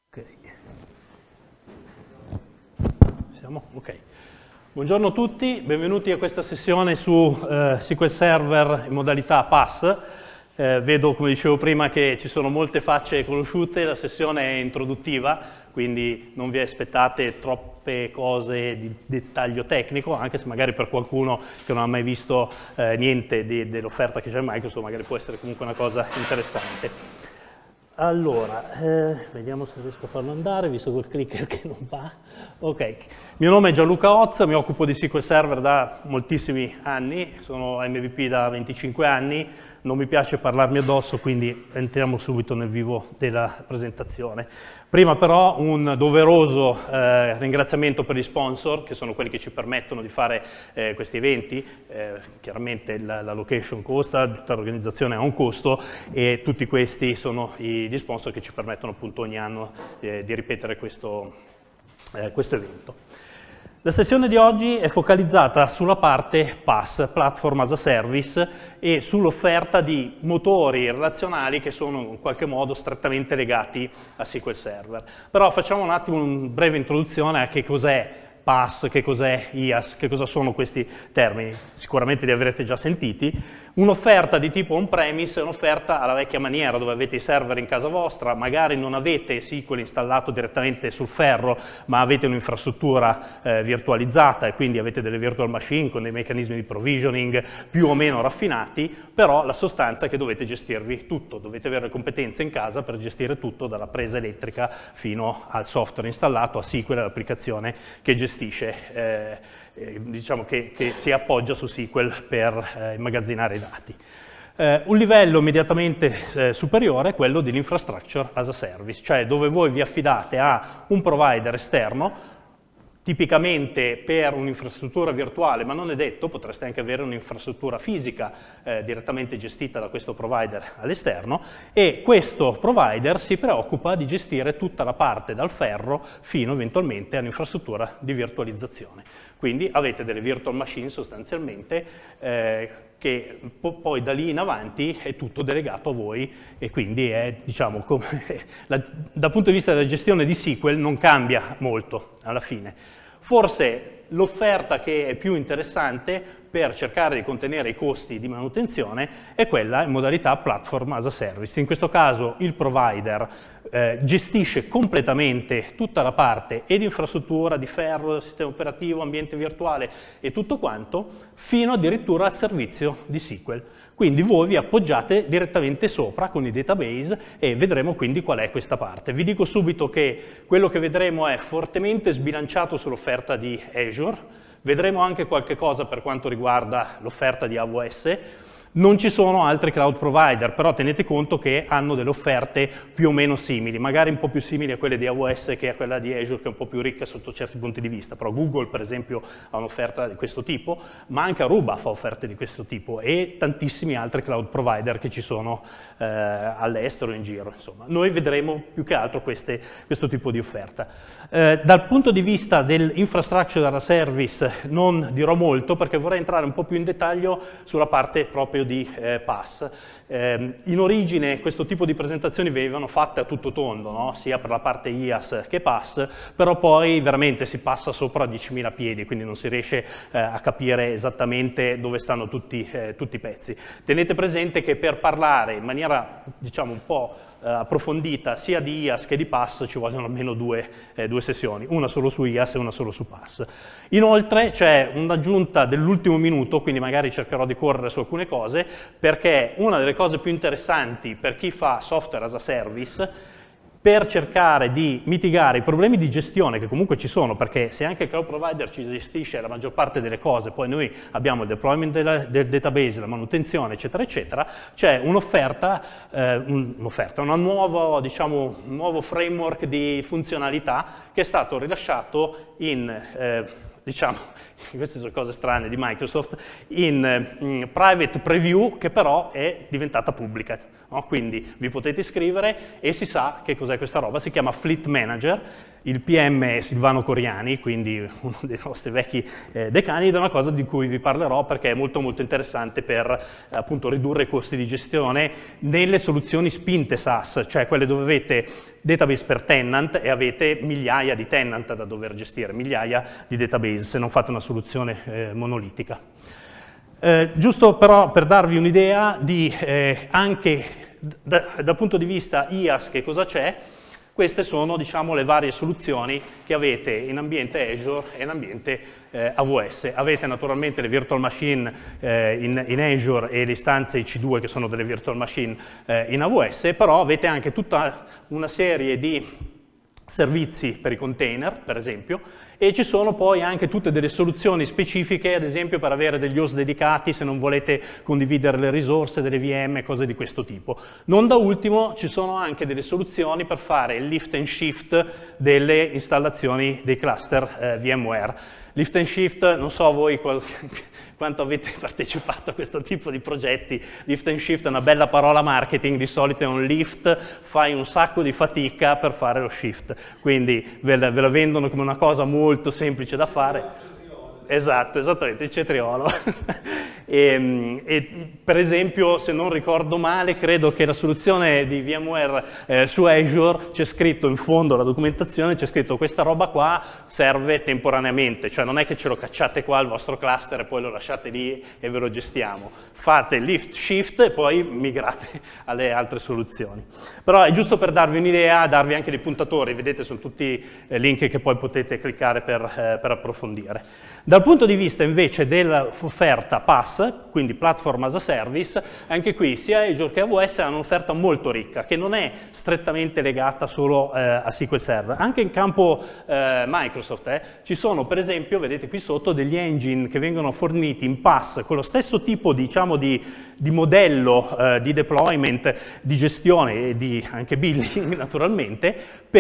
Ok. Siamo? Ok. Buongiorno a tutti, benvenuti a questa sessione su SQL Server in modalità PaaS. Vedo, come dicevo prima, che ci sono molte facce conosciute, la sessione è introduttiva, quindi non vi aspettate troppe cose di dettaglio tecnico, anche se magari per qualcuno che non ha mai visto niente dell'offerta che c'è Microsoft, magari può essere comunque una cosa interessante. Allora, vediamo se riesco a farlo andare, visto col clicker che non va. Ok, il mio nome è Gianluca Oz, mi occupo di SQL Server da moltissimi anni, sono MVP da 25 anni, non mi piace parlarmi addosso, quindi entriamo subito nel vivo della presentazione. Prima però un doveroso ringraziamento per gli sponsor, che sono quelli che ci permettono di fare questi eventi. Chiaramente la location costa, tutta l'organizzazione ha un costo e tutti questi sono gli sponsor che ci permettono appunto ogni anno di ripetere questo evento. La sessione di oggi è focalizzata sulla parte PaaS, Platform as a Service, e sull'offerta di motori relazionali che sono in qualche modo strettamente legati a SQL Server. Però facciamo un attimo una breve introduzione a che cos'è PaaS, che cos'è IaaS, che cosa sono questi termini. Sicuramente li avrete già sentiti. Un'offerta di tipo on-premise è un'offerta alla vecchia maniera, dove avete i server in casa vostra, magari non avete SQL installato direttamente sul ferro, ma avete un'infrastruttura virtualizzata e quindi avete delle virtual machine con dei meccanismi di provisioning più o meno raffinati, però la sostanza è che dovete gestirvi tutto, dovete avere le competenze in casa per gestire tutto, dalla presa elettrica fino al software installato, a SQL, all'applicazione che gestisce, diciamo che si appoggia su SQL per immagazzinare i dati. Un livello immediatamente superiore è quello dell'infrastructure as a service, cioè dove voi vi affidate a un provider esterno, tipicamente per un'infrastruttura virtuale, ma non è detto, potreste anche avere un'infrastruttura fisica direttamente gestita da questo provider all'esterno, e questo provider si preoccupa di gestire tutta la parte dal ferro fino eventualmente all'infrastruttura di virtualizzazione. Quindi avete delle virtual machine sostanzialmente che poi da lì in avanti è tutto delegato a voi e quindi è, diciamo, dal punto di vista della gestione di SQL non cambia molto alla fine. Forse l'offerta che è più interessante per cercare di contenere i costi di manutenzione è quella in modalità Platform as a Service. In questo caso il provider gestisce completamente tutta la parte e di infrastruttura, di ferro, sistema operativo, ambiente virtuale e tutto quanto, fino addirittura al servizio di SQL. Quindi voi vi appoggiate direttamente sopra con i database e vedremo quindi qual è questa parte. Vi dico subito che quello che vedremo è fortemente sbilanciato sull'offerta di Azure, vedremo anche qualche cosa per quanto riguarda l'offerta di AWS. Non ci sono altri cloud provider, però tenete conto che hanno delle offerte più o meno simili, magari un po' più simili a quelle di AWS che a quella di Azure, che è un po' più ricca sotto certi punti di vista. Però Google, per esempio, ha un'offerta di questo tipo, ma anche Aruba fa offerte di questo tipo e tantissimi altri cloud provider che ci sono all'estero in giro. Insomma, noi vedremo più che altro questo tipo di offerta. Dal punto di vista dell'infrastructure as a service non dirò molto perché vorrei entrare un po' più in dettaglio sulla parte proprio di PaaS. In origine questo tipo di presentazioni venivano fatte a tutto tondo, no? Sia per la parte IaaS che PaaS, però poi veramente si passa sopra 10.000 piedi, quindi non si riesce a capire esattamente dove stanno tutti i pezzi. Tenete presente che per parlare in maniera, diciamo, un po' approfondita sia di IaaS che di PaaS ci vogliono almeno due sessioni, una solo su IaaS e una solo su PaaS. Inoltre c'è un'aggiunta dell'ultimo minuto, quindi magari cercherò di correre su alcune cose, perché una delle cose più interessanti per chi fa software as a service, per cercare di mitigare i problemi di gestione che comunque ci sono, perché se anche il cloud provider ci gestisce la maggior parte delle cose, poi noi abbiamo il deployment del database, la manutenzione, eccetera, eccetera, c'è un'offerta, una nuova, diciamo, un nuovo framework di funzionalità che è stato rilasciato in, diciamo, queste sono cose strane di Microsoft, in private preview, che però è diventata pubblica. no? Quindi vi potete iscrivere e si sa che cos'è questa roba, si chiama Fleet Manager, il PM è Silvano Coriani, quindi uno dei nostri vecchi decani, ed è una cosa di cui vi parlerò perché è molto molto interessante per appunto ridurre i costi di gestione nelle soluzioni spinte SaaS, cioè quelle dove avete database per tenant e avete migliaia di tenant da dover gestire, migliaia di database se non fate una soluzione monolitica. Giusto però per darvi un'idea di anche dal punto di vista IaaS che cosa c'è, queste sono, diciamo, le varie soluzioni che avete in ambiente Azure e in ambiente AWS. Avete naturalmente le virtual machine in Azure e le istanze EC2 che sono delle virtual machine in AWS, però avete anche tutta una serie di servizi per i container, per esempio, e ci sono poi anche tutte delle soluzioni specifiche, ad esempio per avere degli host dedicati se non volete condividere le risorse, delle VM, cose di questo tipo. Non da ultimo ci sono anche delle soluzioni per fare il lift and shift delle installazioni dei cluster VMware. Lift and shift, non so voi quanto avete partecipato a questo tipo di progetti. Lift and shift è una bella parola marketing, di solito è un lift, fai un sacco di fatica per fare lo shift, quindi ve la vendono come una cosa molto semplice da fare. Esatto, esattamente, il cetriolo. e per esempio, se non ricordo male, credo che la soluzione di VMware su Azure c'è scritto in fondo alla documentazione, c'è scritto questa roba qua serve temporaneamente, cioè non è che ce lo cacciate qua al vostro cluster e poi lo lasciate lì e ve lo gestiamo. Fate lift, shift e poi migrate alle altre soluzioni. Però è giusto per darvi un'idea, darvi anche dei puntatori, vedete sono tutti link che poi potete cliccare per approfondire. Dal punto di vista invece dell'offerta PaaS, quindi Platform as a Service, anche qui sia Azure che AWS hanno un'offerta molto ricca, che non è strettamente legata solo a SQL Server. Anche in campo Microsoft ci sono, per esempio, vedete qui sotto, degli engine che vengono forniti in PaaS con lo stesso tipo, diciamo, di modello di deployment, di gestione e di anche billing, naturalmente,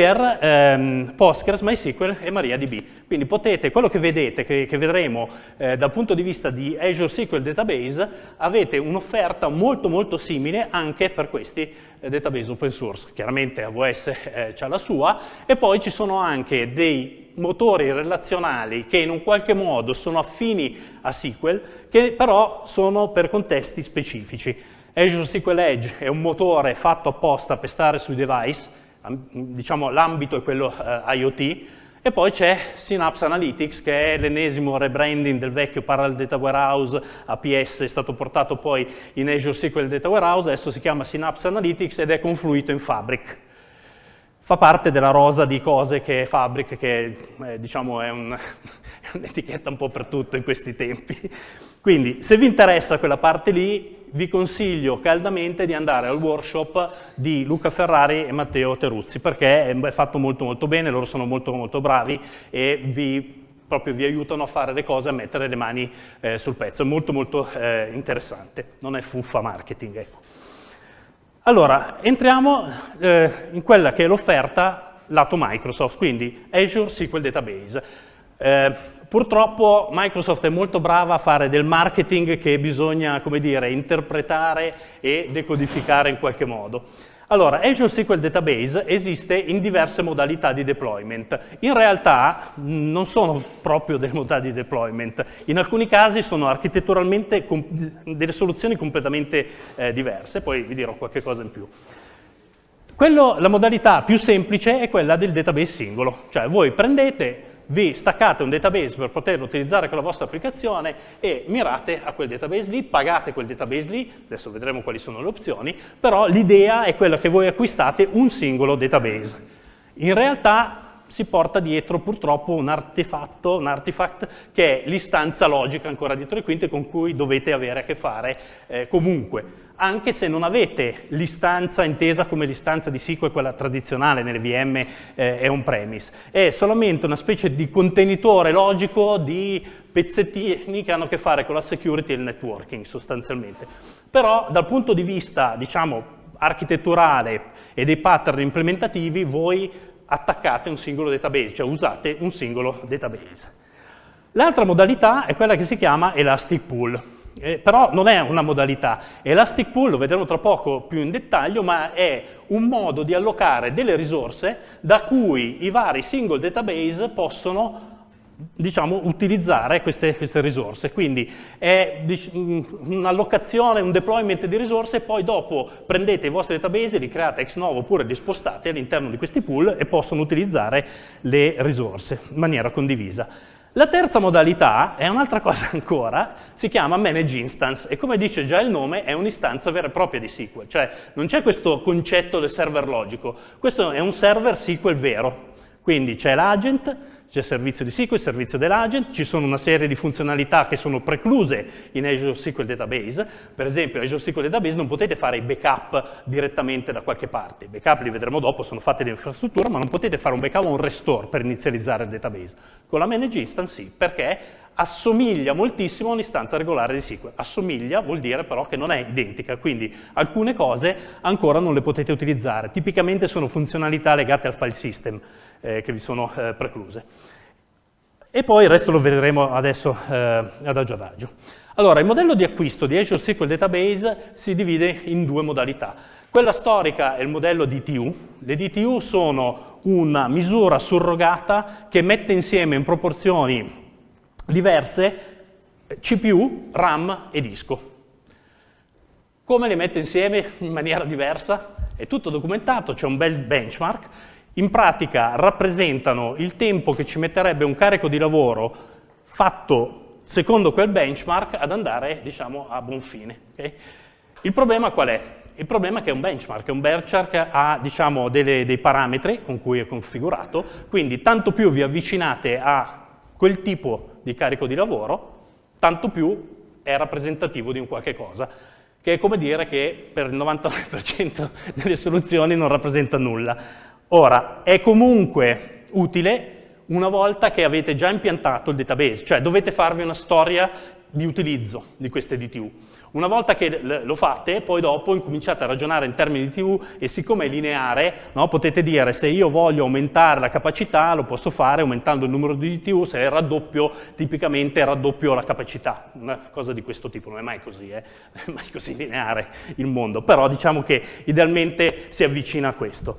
per Postgres, MySQL e MariaDB. Quindi potete, quello che vedete, che vedremo dal punto di vista di Azure SQL Database, avete un'offerta molto molto simile anche per questi database open source. Chiaramente AWS c'ha la sua, e poi ci sono anche dei motori relazionali che in un qualche modo sono affini a SQL, che però sono per contesti specifici. Azure SQL Edge è un motore fatto apposta per stare sui device, diciamo l'ambito è quello IoT, e poi c'è Synapse Analytics, che è l'ennesimo rebranding del vecchio Parallel Data Warehouse. APS è stato portato poi in Azure SQL Data Warehouse, adesso si chiama Synapse Analytics ed è confluito in Fabric. Fa parte della rosa di cose che è Fabric, che diciamo è un'etichetta un po' per tutto in questi tempi. Quindi, se vi interessa quella parte lì, vi consiglio caldamente di andare al workshop di Luca Ferrari e Matteo Teruzzi, perché è fatto molto molto bene, loro sono molto molto bravi e proprio vi aiutano a fare le cose, a mettere le mani sul pezzo. È molto molto interessante, non è fuffa marketing, ecco. Allora, entriamo in quella che è l'offerta lato Microsoft, quindi Azure SQL Database. Purtroppo Microsoft è molto brava a fare del marketing che bisogna, come dire, interpretare e decodificare in qualche modo. Allora, Azure SQL Database esiste in diverse modalità di deployment. In realtà non sono proprio delle modalità di deployment, in alcuni casi sono architetturalmente delle soluzioni completamente diverse, poi vi dirò qualche cosa in più. La modalità più semplice è quella del database singolo, cioè voi prendete, vi staccate un database per poterlo utilizzare con la vostra applicazione e mirate a quel database lì, pagate quel database lì, adesso vedremo quali sono le opzioni, però l'idea è quella che voi acquistate un singolo database. In realtà si porta dietro purtroppo un artifact che è l'istanza logica ancora dietro le quinte con cui dovete avere a che fare comunque. Anche se non avete l'istanza intesa come l'istanza di SQL, quella tradizionale nelle VM è on-premise. È solamente una specie di contenitore logico di pezzettini che hanno a che fare con la security e il networking sostanzialmente. Però dal punto di vista, diciamo, architetturale e dei pattern implementativi, voi attaccate un singolo database, cioè usate un singolo database. L'altra modalità è quella che si chiama Elastic Pool. Però non è una modalità. Elastic Pool, lo vedremo tra poco più in dettaglio, ma è un modo di allocare delle risorse da cui i vari single database possono, diciamo, utilizzare queste risorse. Quindi è un'allocazione, un deployment di risorse, e poi dopo prendete i vostri database, li create ex novo oppure li spostate all'interno di questi pool e possono utilizzare le risorse in maniera condivisa. La terza modalità è un'altra cosa ancora, si chiama Manage Instance, e come dice già il nome è un'istanza vera e propria di SQL, cioè non c'è questo concetto del server logico, questo è un server SQL vero, quindi c'è l'agent, c'è il servizio di SQL, il servizio dell'agent, ci sono una serie di funzionalità che sono precluse in Azure SQL Database. Per esempio, Azure SQL Database non potete fare i backup direttamente da qualche parte. I backup li vedremo dopo, sono fatti di infrastruttura, ma non potete fare un backup o un restore per inizializzare il database. Con la Manage Instance sì, perché assomiglia moltissimo a un'istanza regolare di SQL. Assomiglia vuol dire però che non è identica, quindi alcune cose ancora non le potete utilizzare. Tipicamente sono funzionalità legate al file system, che vi sono precluse. E poi il resto lo vedremo adesso adagio adagio. Allora, il modello di acquisto di Azure SQL Database si divide in due modalità. Quella storica è il modello DTU. Le DTU sono una misura surrogata che mette insieme in proporzioni diverse CPU, RAM e disco. Come le mette insieme in maniera diversa? È tutto documentato, c'è un bel benchmark. In pratica rappresentano il tempo che ci metterebbe un carico di lavoro fatto secondo quel benchmark ad andare, diciamo, a buon fine. Okay? Il problema qual è? Il problema è che è un benchmark ha, diciamo, dei parametri con cui è configurato, quindi tanto più vi avvicinate a quel tipo di carico di lavoro, tanto più è rappresentativo di un qualche cosa, che è come dire che per il 99% delle soluzioni non rappresenta nulla. Ora, è comunque utile una volta che avete già impiantato il database, cioè dovete farvi una storia di utilizzo di queste DTU. Una volta che lo fate, poi dopo incominciate a ragionare in termini di DTU e siccome è lineare, no, potete dire se io voglio aumentare la capacità lo posso fare aumentando il numero di DTU, se è raddoppio, tipicamente raddoppio la capacità, una cosa di questo tipo, non è mai così, è mai così lineare il mondo, però diciamo che idealmente si avvicina a questo.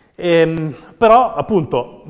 Però appunto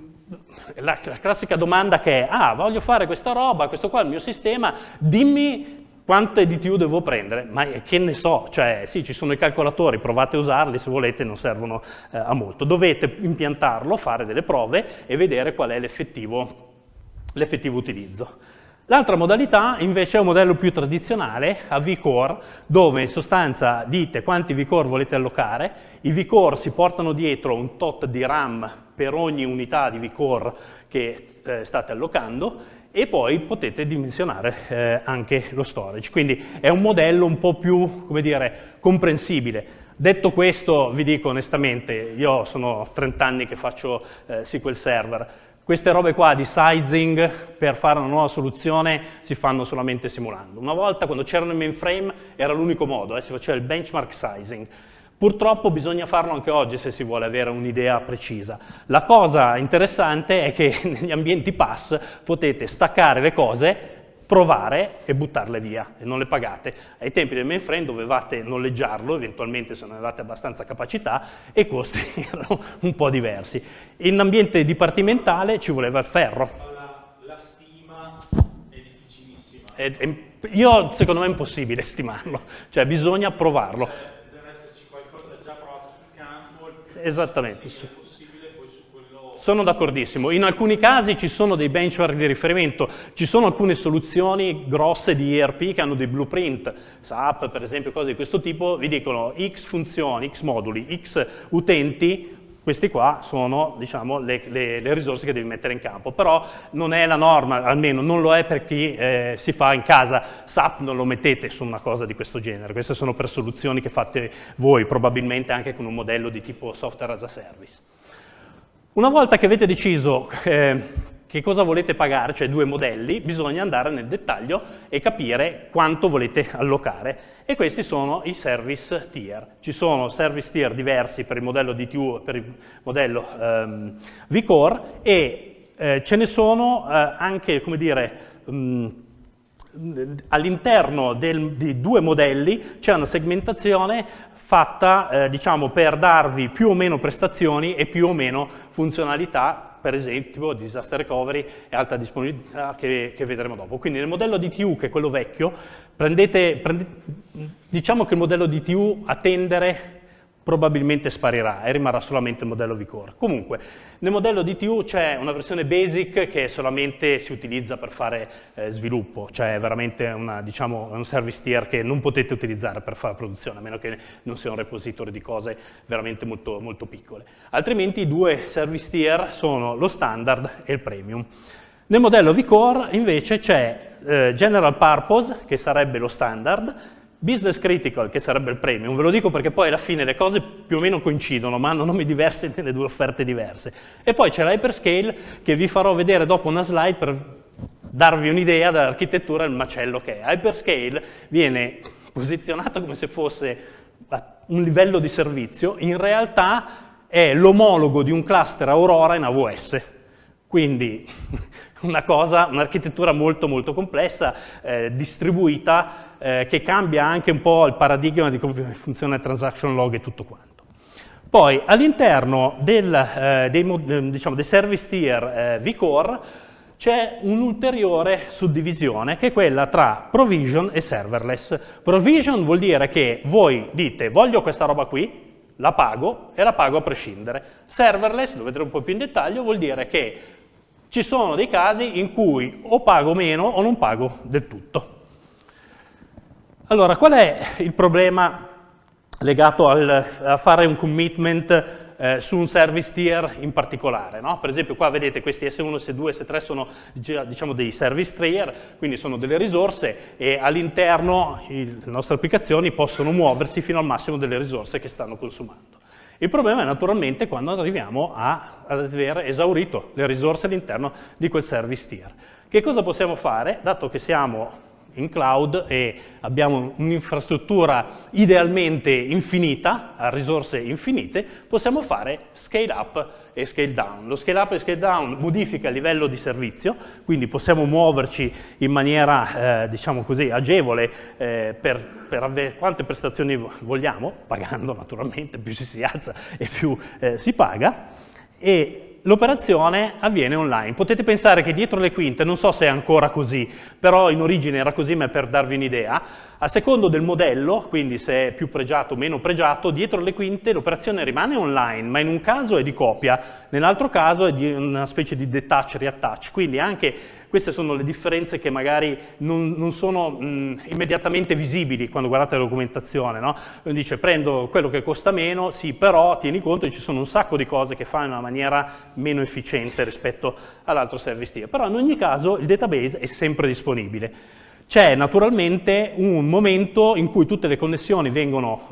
la classica domanda che è voglio fare questa roba, questo qua è il mio sistema, dimmi quante DTU devo prendere, ma che ne so, cioè sì ci sono i calcolatori, provate a usarli se volete, non servono a molto, dovete impiantarlo, fare delle prove e vedere qual è l'effettivo utilizzo. L'altra modalità invece è un modello più tradizionale, a vCore, dove in sostanza dite quanti vCore volete allocare, i vCore si portano dietro un tot di RAM per ogni unità di vCore che state allocando e poi potete dimensionare anche lo storage. Quindi è un modello un po' più, come dire, comprensibile. Detto questo, vi dico onestamente, io sono 30 anni che faccio SQL Server. Queste robe qua di sizing per fare una nuova soluzione si fanno solamente simulando. Una volta quando c'erano i mainframe era l'unico modo, si faceva il benchmark sizing. Purtroppo bisogna farlo anche oggi se si vuole avere un'idea precisa. La cosa interessante è che negli ambienti PaaS potete staccare le cose, provare e buttarle via e non le pagate. Ai tempi del mainframe dovevate noleggiarlo, eventualmente se non avevate abbastanza capacità, e i costi erano un po' diversi. In ambiente dipartimentale ci voleva il ferro. La stima è difficilissima. Secondo me è impossibile stimarlo, cioè bisogna provarlo. Deve esserci qualcosa già provato sul campo. Esattamente. Sì, è possibile, poi su quello... Sono d'accordissimo. In alcuni casi ci sono dei benchmark di riferimento, ci sono alcune soluzioni grosse di ERP che hanno dei blueprint, SAP per esempio, cose di questo tipo, vi dicono X funzioni, X moduli, X utenti, questi qua sono, diciamo, le risorse che devi mettere in campo, però non è la norma, almeno non lo è per chi si fa in casa. SAP non lo mettete su una cosa di questo genere, queste sono per soluzioni che fate voi, probabilmente anche con un modello di tipo software as a service. Una volta che avete deciso che cosa volete pagare, cioè due modelli, bisogna andare nel dettaglio e capire quanto volete allocare. E questi sono i service tier. Ci sono service tier diversi per il modello DTU e per il modello vCore e ce ne sono anche, come dire, all'interno di due modelli c'è una segmentazione fatta diciamo, per darvi più o meno prestazioni e più o meno funzionalità, per esempio disaster recovery e alta disponibilità che vedremo dopo. Quindi nel modello DTU, che è quello vecchio, diciamo che il modello DTU a tendere probabilmente sparirà e rimarrà solamente il modello vCore. Comunque, nel modello DTU c'è una versione basic che solamente si utilizza per fare sviluppo, cioè è veramente diciamo, un service tier che non potete utilizzare per fare produzione, a meno che non sia un repository di cose veramente molto, molto piccole. Altrimenti i due service tier sono lo standard e il premium. Nel modello vCore invece c'è general purpose, che sarebbe lo standard, business critical, che sarebbe il premium. Ve lo dico perché poi alla fine le cose più o meno coincidono, ma hanno nomi diversi nelle due offerte diverse. E poi c'è l'hyperscale, che vi farò vedere dopo una slide per darvi un'idea dell'architettura e il macello che è. Hyperscale viene posizionato come se fosse un livello di servizio, in realtà è l'omologo di un cluster Aurora in AWS. Quindi un'architettura molto molto complessa, distribuita, che cambia anche un po' il paradigma di come funziona il transaction log e tutto quanto. Poi all'interno diciamo, dei service tier vCore c'è un'ulteriore suddivisione che è quella tra provision e serverless. Provision vuol dire che voi dite voglio questa roba qui, la pago e la pago a prescindere. Serverless, lo vedremo un po' più in dettaglio, vuol dire che ci sono dei casi in cui o pago meno o non pago del tutto. Allora, qual è il problema legato a fare un commitment su un service tier in particolare? No? Per esempio qua vedete questi S1, S2, S3 sono diciamo, dei service tier, quindi sono delle risorse e all'interno le nostre applicazioni possono muoversi fino al massimo delle risorse che stanno consumando. Il problema è naturalmente quando arriviamo ad aver esaurito le risorse all'interno di quel service tier. Che cosa possiamo fare? Dato che siamo in cloud e abbiamo un'infrastruttura idealmente infinita, a risorse infinite, possiamo fare scale up e scale down. Lo scale up e scale down modifica il livello di servizio, quindi possiamo muoverci in maniera, diciamo così, agevole per avere quante prestazioni vogliamo, pagando naturalmente, più si alza e più si paga, e l'operazione avviene online. Potete pensare che dietro le quinte, non so se è ancora così, però in origine era così, ma per darvi un'idea, a secondo del modello, quindi se è più pregiato o meno pregiato, dietro le quinte l'operazione rimane online, ma in un caso è di copia, nell'altro caso è di una specie di detach, reattach, quindi anche queste sono le differenze che magari non sono immediatamente visibili quando guardate la documentazione, no? Dice prendo quello che costa meno, sì, però tieni conto che ci sono un sacco di cose che fa in una maniera meno efficiente rispetto all'altro service tier, però in ogni caso il database è sempre disponibile. C'è naturalmente un momento in cui tutte le connessioni vengono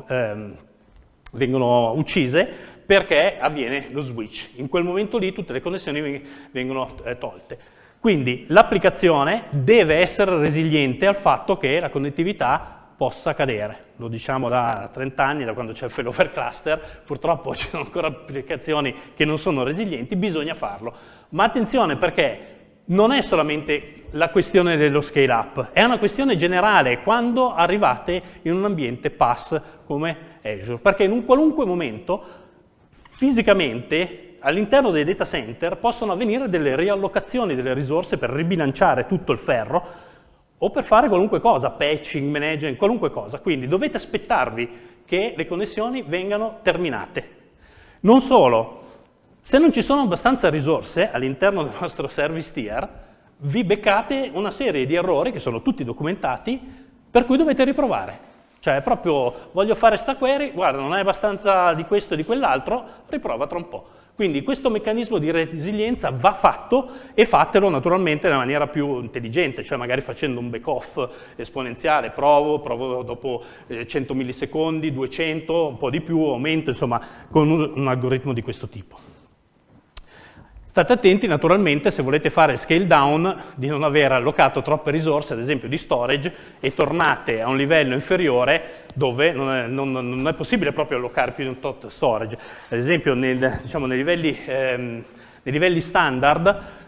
uccise perché avviene lo switch. In quel momento lì tutte le connessioni vengono tolte. Quindi l'applicazione deve essere resiliente al fatto che la connettività possa cadere. Lo diciamo da 30 anni, da quando c'è il failover cluster, purtroppo ci sono ancora applicazioni che non sono resilienti, bisogna farlo. Ma attenzione perché non è solamente la questione dello scale up, è una questione generale quando arrivate in un ambiente PaaS come Azure, perché in un qualunque momento fisicamente all'interno dei data center possono avvenire delle riallocazioni delle risorse per ribilanciare tutto il ferro o per fare qualunque cosa, patching, managing, qualunque cosa. Quindi dovete aspettarvi che le connessioni vengano terminate. Non solo, se non ci sono abbastanza risorse all'interno del vostro service tier, vi beccate una serie di errori che sono tutti documentati per cui dovete riprovare. Cioè proprio voglio fare sta query, guarda non hai abbastanza di questo e di quell'altro, riprova tra un po'. Quindi questo meccanismo di resilienza va fatto e fatelo naturalmente nella maniera più intelligente, cioè magari facendo un back-off esponenziale, provo dopo 100 millisecondi, 200, un po' di più, aumento, insomma, con un algoritmo di questo tipo. State attenti naturalmente se volete fare scale down di non aver allocato troppe risorse, ad esempio di storage, e tornate a un livello inferiore dove non è possibile proprio allocare più di un tot storage. Ad esempio diciamo, nei livelli standard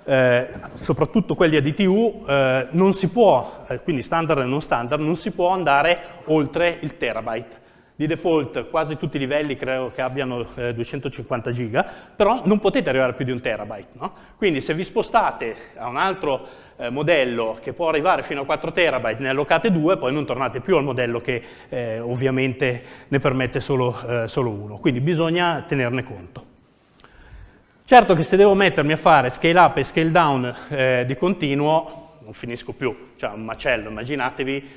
soprattutto quelli a DTU, non si può, quindi standard e non standard, non si può andare oltre il terabyte. Di default quasi tutti i livelli credo che abbiano 250 giga, però non potete arrivare a più di un terabyte, no? Quindi se vi spostate a un altro modello che può arrivare fino a 4 terabyte, ne allocate 2, poi non tornate più al modello che ovviamente ne permette solo 1. Quindi bisogna tenerne conto. Certo che se devo mettermi a fare scale up e scale down di continuo, non finisco più, cioè un macello, immaginatevi.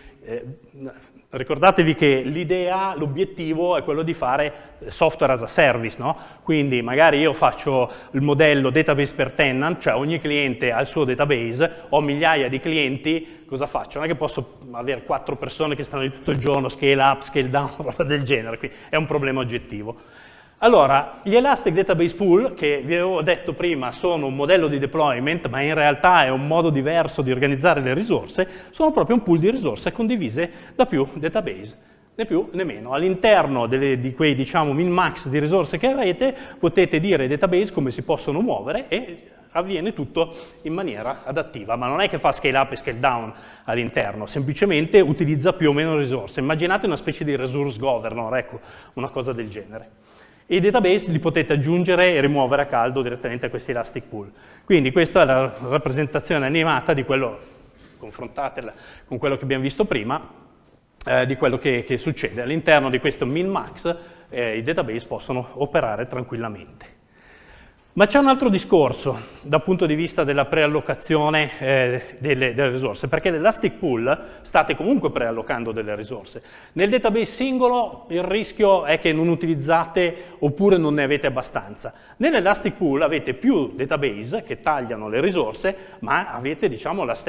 Ricordatevi che l'idea, l'obiettivo è quello di fare software as a service, no? Quindi magari io faccio il modello database per tenant, cioè ogni cliente ha il suo database, ho migliaia di clienti, cosa faccio? Non è che posso avere 4 persone che stanno lì tutto il giorno, scale up, scale down, roba del genere, quindi è un problema oggettivo. Allora, gli Elastic Database Pool, che vi avevo detto prima sono un modello di deployment, ma in realtà è un modo diverso di organizzare le risorse, sono proprio un pool di risorse condivise da più database, né più né meno. All'interno di quei, diciamo, min-max di risorse che avete, potete dire ai database come si possono muovere e avviene tutto in maniera adattiva, ma non è che fa scale up e scale down all'interno, semplicemente utilizza più o meno risorse. Immaginate una specie di resource governor, ecco, una cosa del genere. E i database li potete aggiungere e rimuovere a caldo direttamente a questi Elastic Pool. Quindi questa è la rappresentazione animata di quello, confrontatela con quello che abbiamo visto prima, di quello che succede. All'interno di questo min-max i database possono operare tranquillamente. Ma c'è un altro discorso dal punto di vista della preallocazione delle risorse, perché nell'Elastic Pool state comunque preallocando delle risorse. Nel database singolo il rischio è che non utilizzate oppure non ne avete abbastanza. Nell'Elastic Pool avete più database che tagliano le risorse, ma avete, diciamo, lo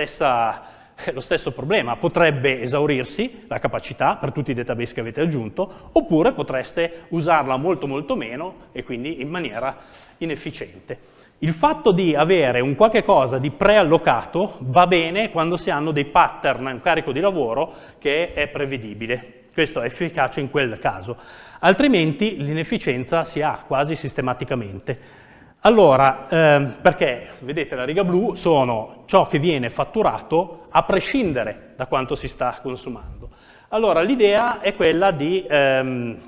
stesso problema. Potrebbe esaurirsi la capacità per tutti i database che avete aggiunto, oppure potreste usarla molto molto meno e quindi in maniera inefficiente. Il fatto di avere un qualche cosa di preallocato va bene quando si hanno dei pattern, un carico di lavoro che è prevedibile. Questo è efficace in quel caso. Altrimenti l'inefficienza si ha quasi sistematicamente. Allora, perché, vedete, la riga blu sono ciò che viene fatturato a prescindere da quanto si sta consumando. Allora, l'idea è quella di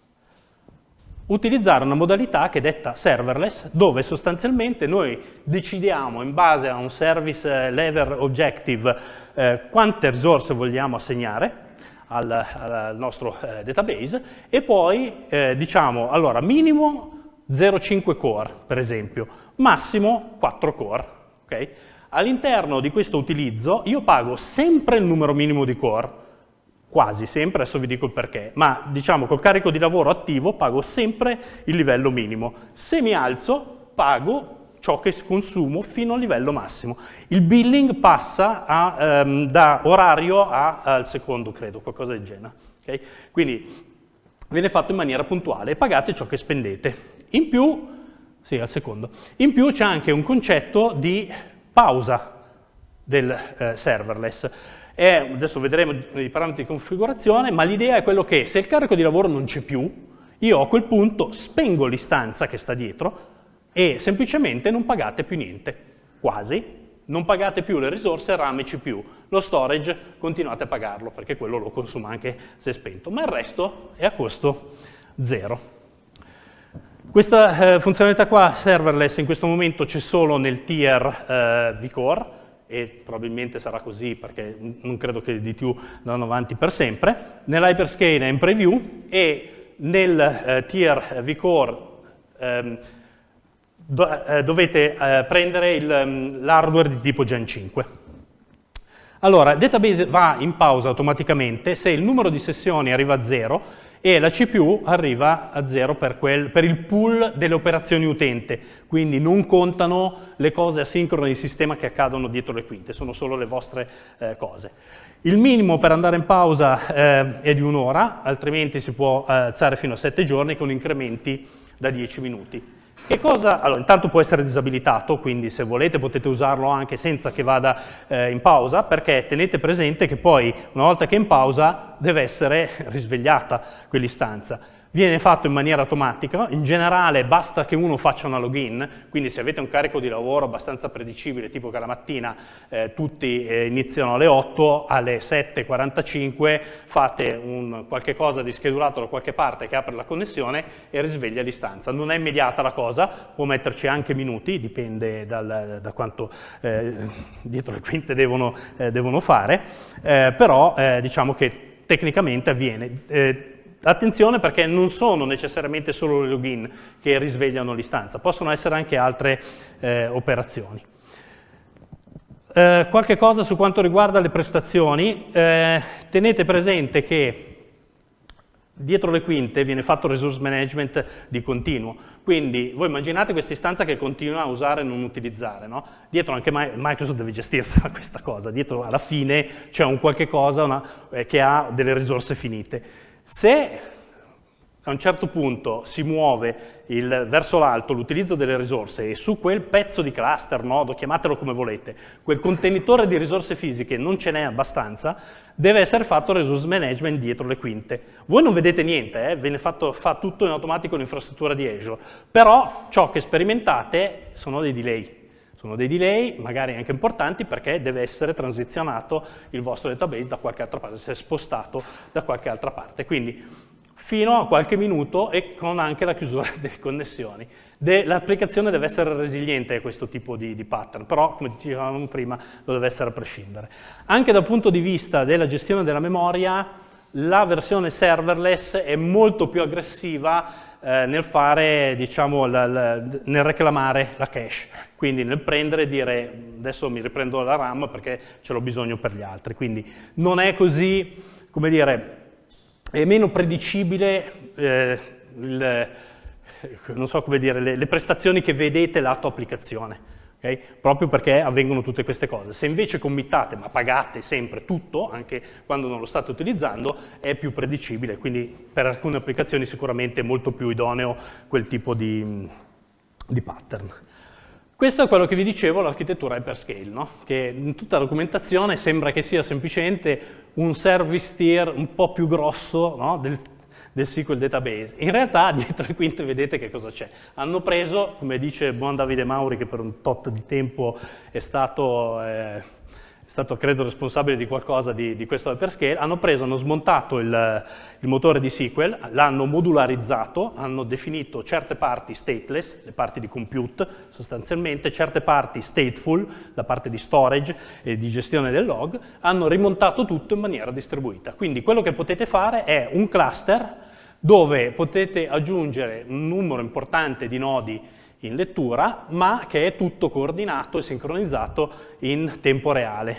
utilizzare una modalità che è detta serverless, dove sostanzialmente noi decidiamo in base a un service level objective quante risorse vogliamo assegnare al nostro database e poi diciamo, allora, minimo 0,5 core, per esempio, massimo 4 core. Okay? All'interno di questo utilizzo io pago sempre il numero minimo di core, quasi sempre, adesso vi dico il perché, ma diciamo col carico di lavoro attivo pago sempre il livello minimo. Se mi alzo, pago ciò che consumo fino al livello massimo. Il billing passa da orario al secondo, credo, qualcosa del genere. Okay? Quindi viene fatto in maniera puntuale e pagate ciò che spendete. In più, sì, al secondo, in più c'è anche un concetto di pausa del serverless. Adesso vedremo i parametri di configurazione, ma l'idea è quello che se il carico di lavoro non c'è più, io a quel punto spengo l'istanza che sta dietro e semplicemente non pagate più niente, quasi, non pagate più le risorse RAM e CPU, lo storage continuate a pagarlo perché quello lo consuma anche se spento, ma il resto è a costo zero. Questa funzionalità qua, serverless, in questo momento c'è solo nel tier vCore, e probabilmente sarà così perché non credo che di più andranno avanti per sempre. Nell'hyperscale è in preview e nel tier vCore dovete prendere l'hardware di tipo Gen 5. Allora, il database va in pausa automaticamente se il numero di sessioni arriva a 0 e la CPU arriva a 0 per il pool delle operazioni utente, quindi non contano le cose asincrone di sistema che accadono dietro le quinte, sono solo le vostre cose. Il minimo per andare in pausa è di un'ora, altrimenti si può alzare fino a 7 giorni con incrementi da 10 minuti. Che cosa? Allora, intanto può essere disabilitato, quindi se volete potete usarlo anche senza che vada in pausa, perché tenete presente che poi, una volta che è in pausa, deve essere risvegliata quell'istanza. viene fatto in maniera automatica, in generale basta che uno faccia una login, quindi se avete un carico di lavoro abbastanza predicibile, tipo che la mattina tutti iniziano alle 8, alle 7:45 fate qualche cosa di schedulato da qualche parte che apre la connessione e risveglia l'istanza. Non è immediata la cosa, può metterci anche minuti, dipende da quanto dietro le quinte devono fare, però diciamo che tecnicamente avviene. Attenzione perché non sono necessariamente solo le login che risvegliano l'istanza, possono essere anche altre operazioni. Qualche cosa su quanto riguarda le prestazioni, tenete presente che dietro le quinte viene fatto resource management di continuo, quindi voi immaginate questa istanza che continua a usare e non utilizzare, no? Dietro anche Microsoft deve gestirsela questa cosa, dietro alla fine c'è un qualche cosa che ha delle risorse finite. Se a un certo punto si muove verso l'alto l'utilizzo delle risorse e su quel pezzo di cluster, nodo, chiamatelo come volete, quel contenitore di risorse fisiche non ce n'è abbastanza, deve essere fatto resource management dietro le quinte. Voi non vedete niente, fa tutto in automatico l'infrastruttura di Azure, però ciò che sperimentate sono dei delay. Sono dei delay, magari anche importanti, perché deve essere transizionato il vostro database da qualche altra parte, essere spostato da qualche altra parte. Quindi fino a qualche minuto e con anche la chiusura delle connessioni. L'applicazione deve essere resiliente a questo tipo di pattern, però come dicevamo prima lo deve essere a prescindere. Anche dal punto di vista della gestione della memoria, la serverless è molto più aggressiva nel fare, diciamo, nel reclamare la cache, quindi nel prendere e dire adesso mi riprendo la RAM perché ce l'ho bisogno per gli altri, quindi non è così, come dire, è meno predicibile, non so come dire, le prestazioni che vedete lato applicazione. Okay? Proprio perché avvengono tutte queste cose. Se invece committate, ma pagate sempre tutto, anche quando non lo state utilizzando, è più predicibile, quindi per alcune applicazioni sicuramente è molto più idoneo quel tipo di pattern. Questo è quello che vi dicevo, l'architettura hyperscale, no? Che in tutta la documentazione sembra che sia semplicemente un service tier un po' più grosso, no? del SQL database. In realtà dietro le quinte vedete che cosa c'è. Hanno preso, come dice il buon Davide Mauri, che per un tot di tempo è stato credo responsabile di qualcosa di questo hyperscale, hanno smontato il motore di SQL, l'hanno modularizzato, hanno definito certe parti stateless, le parti di compute sostanzialmente, certe parti stateful, la parte di storage e di gestione del log, hanno rimontato tutto in maniera distribuita. Quindi quello che potete fare è un cluster dove potete aggiungere un numero importante di nodi in lettura, ma che è tutto coordinato e sincronizzato in tempo reale.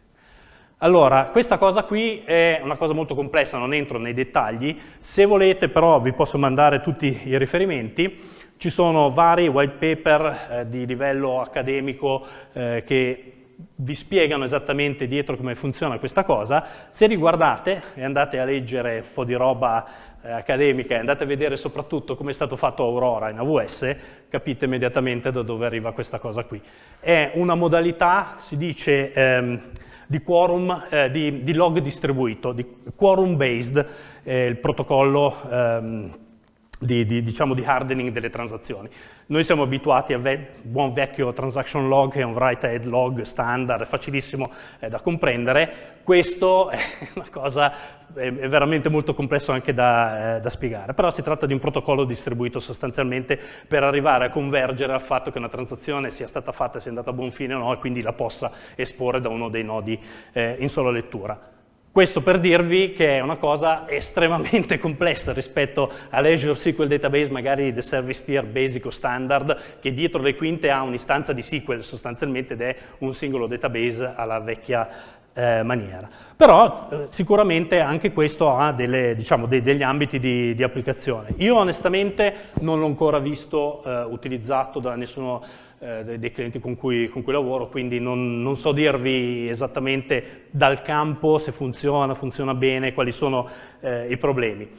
Allora, questa cosa qui è una cosa molto complessa, non entro nei dettagli. Se volete però vi posso mandare tutti i riferimenti. Ci sono vari white paper di livello accademico che vi spiegano esattamente dietro come funziona questa cosa. Se li guardate e andate a leggere un po' di roba accademica e andate a vedere soprattutto come è stato fatto Aurora in AWS, capite immediatamente da dove arriva questa cosa qui. È una modalità, si dice, di quorum, di log distribuito, di quorum based, il protocollo diciamo di hardening delle transazioni. Noi siamo abituati a buon vecchio transaction log, che è un write-ahead log standard, è facilissimo da comprendere. Questo è una cosa è veramente molto complesso anche da spiegare, però si tratta di un protocollo distribuito sostanzialmente per arrivare a convergere al fatto che una transazione sia stata fatta, sia andata a buon fine o no, e quindi la possa esporre da uno dei nodi in sola lettura. Questo per dirvi che è una cosa estremamente complessa rispetto all'Azure SQL Database, magari del service tier basic o standard, che dietro le quinte ha un'istanza di SQL sostanzialmente ed è un singolo database alla vecchia maniera. Però sicuramente anche questo ha degli ambiti di applicazione. Io onestamente non l'ho ancora visto utilizzato da nessuno dei clienti con cui lavoro, quindi non so dirvi esattamente dal campo se funziona bene, quali sono i problemi.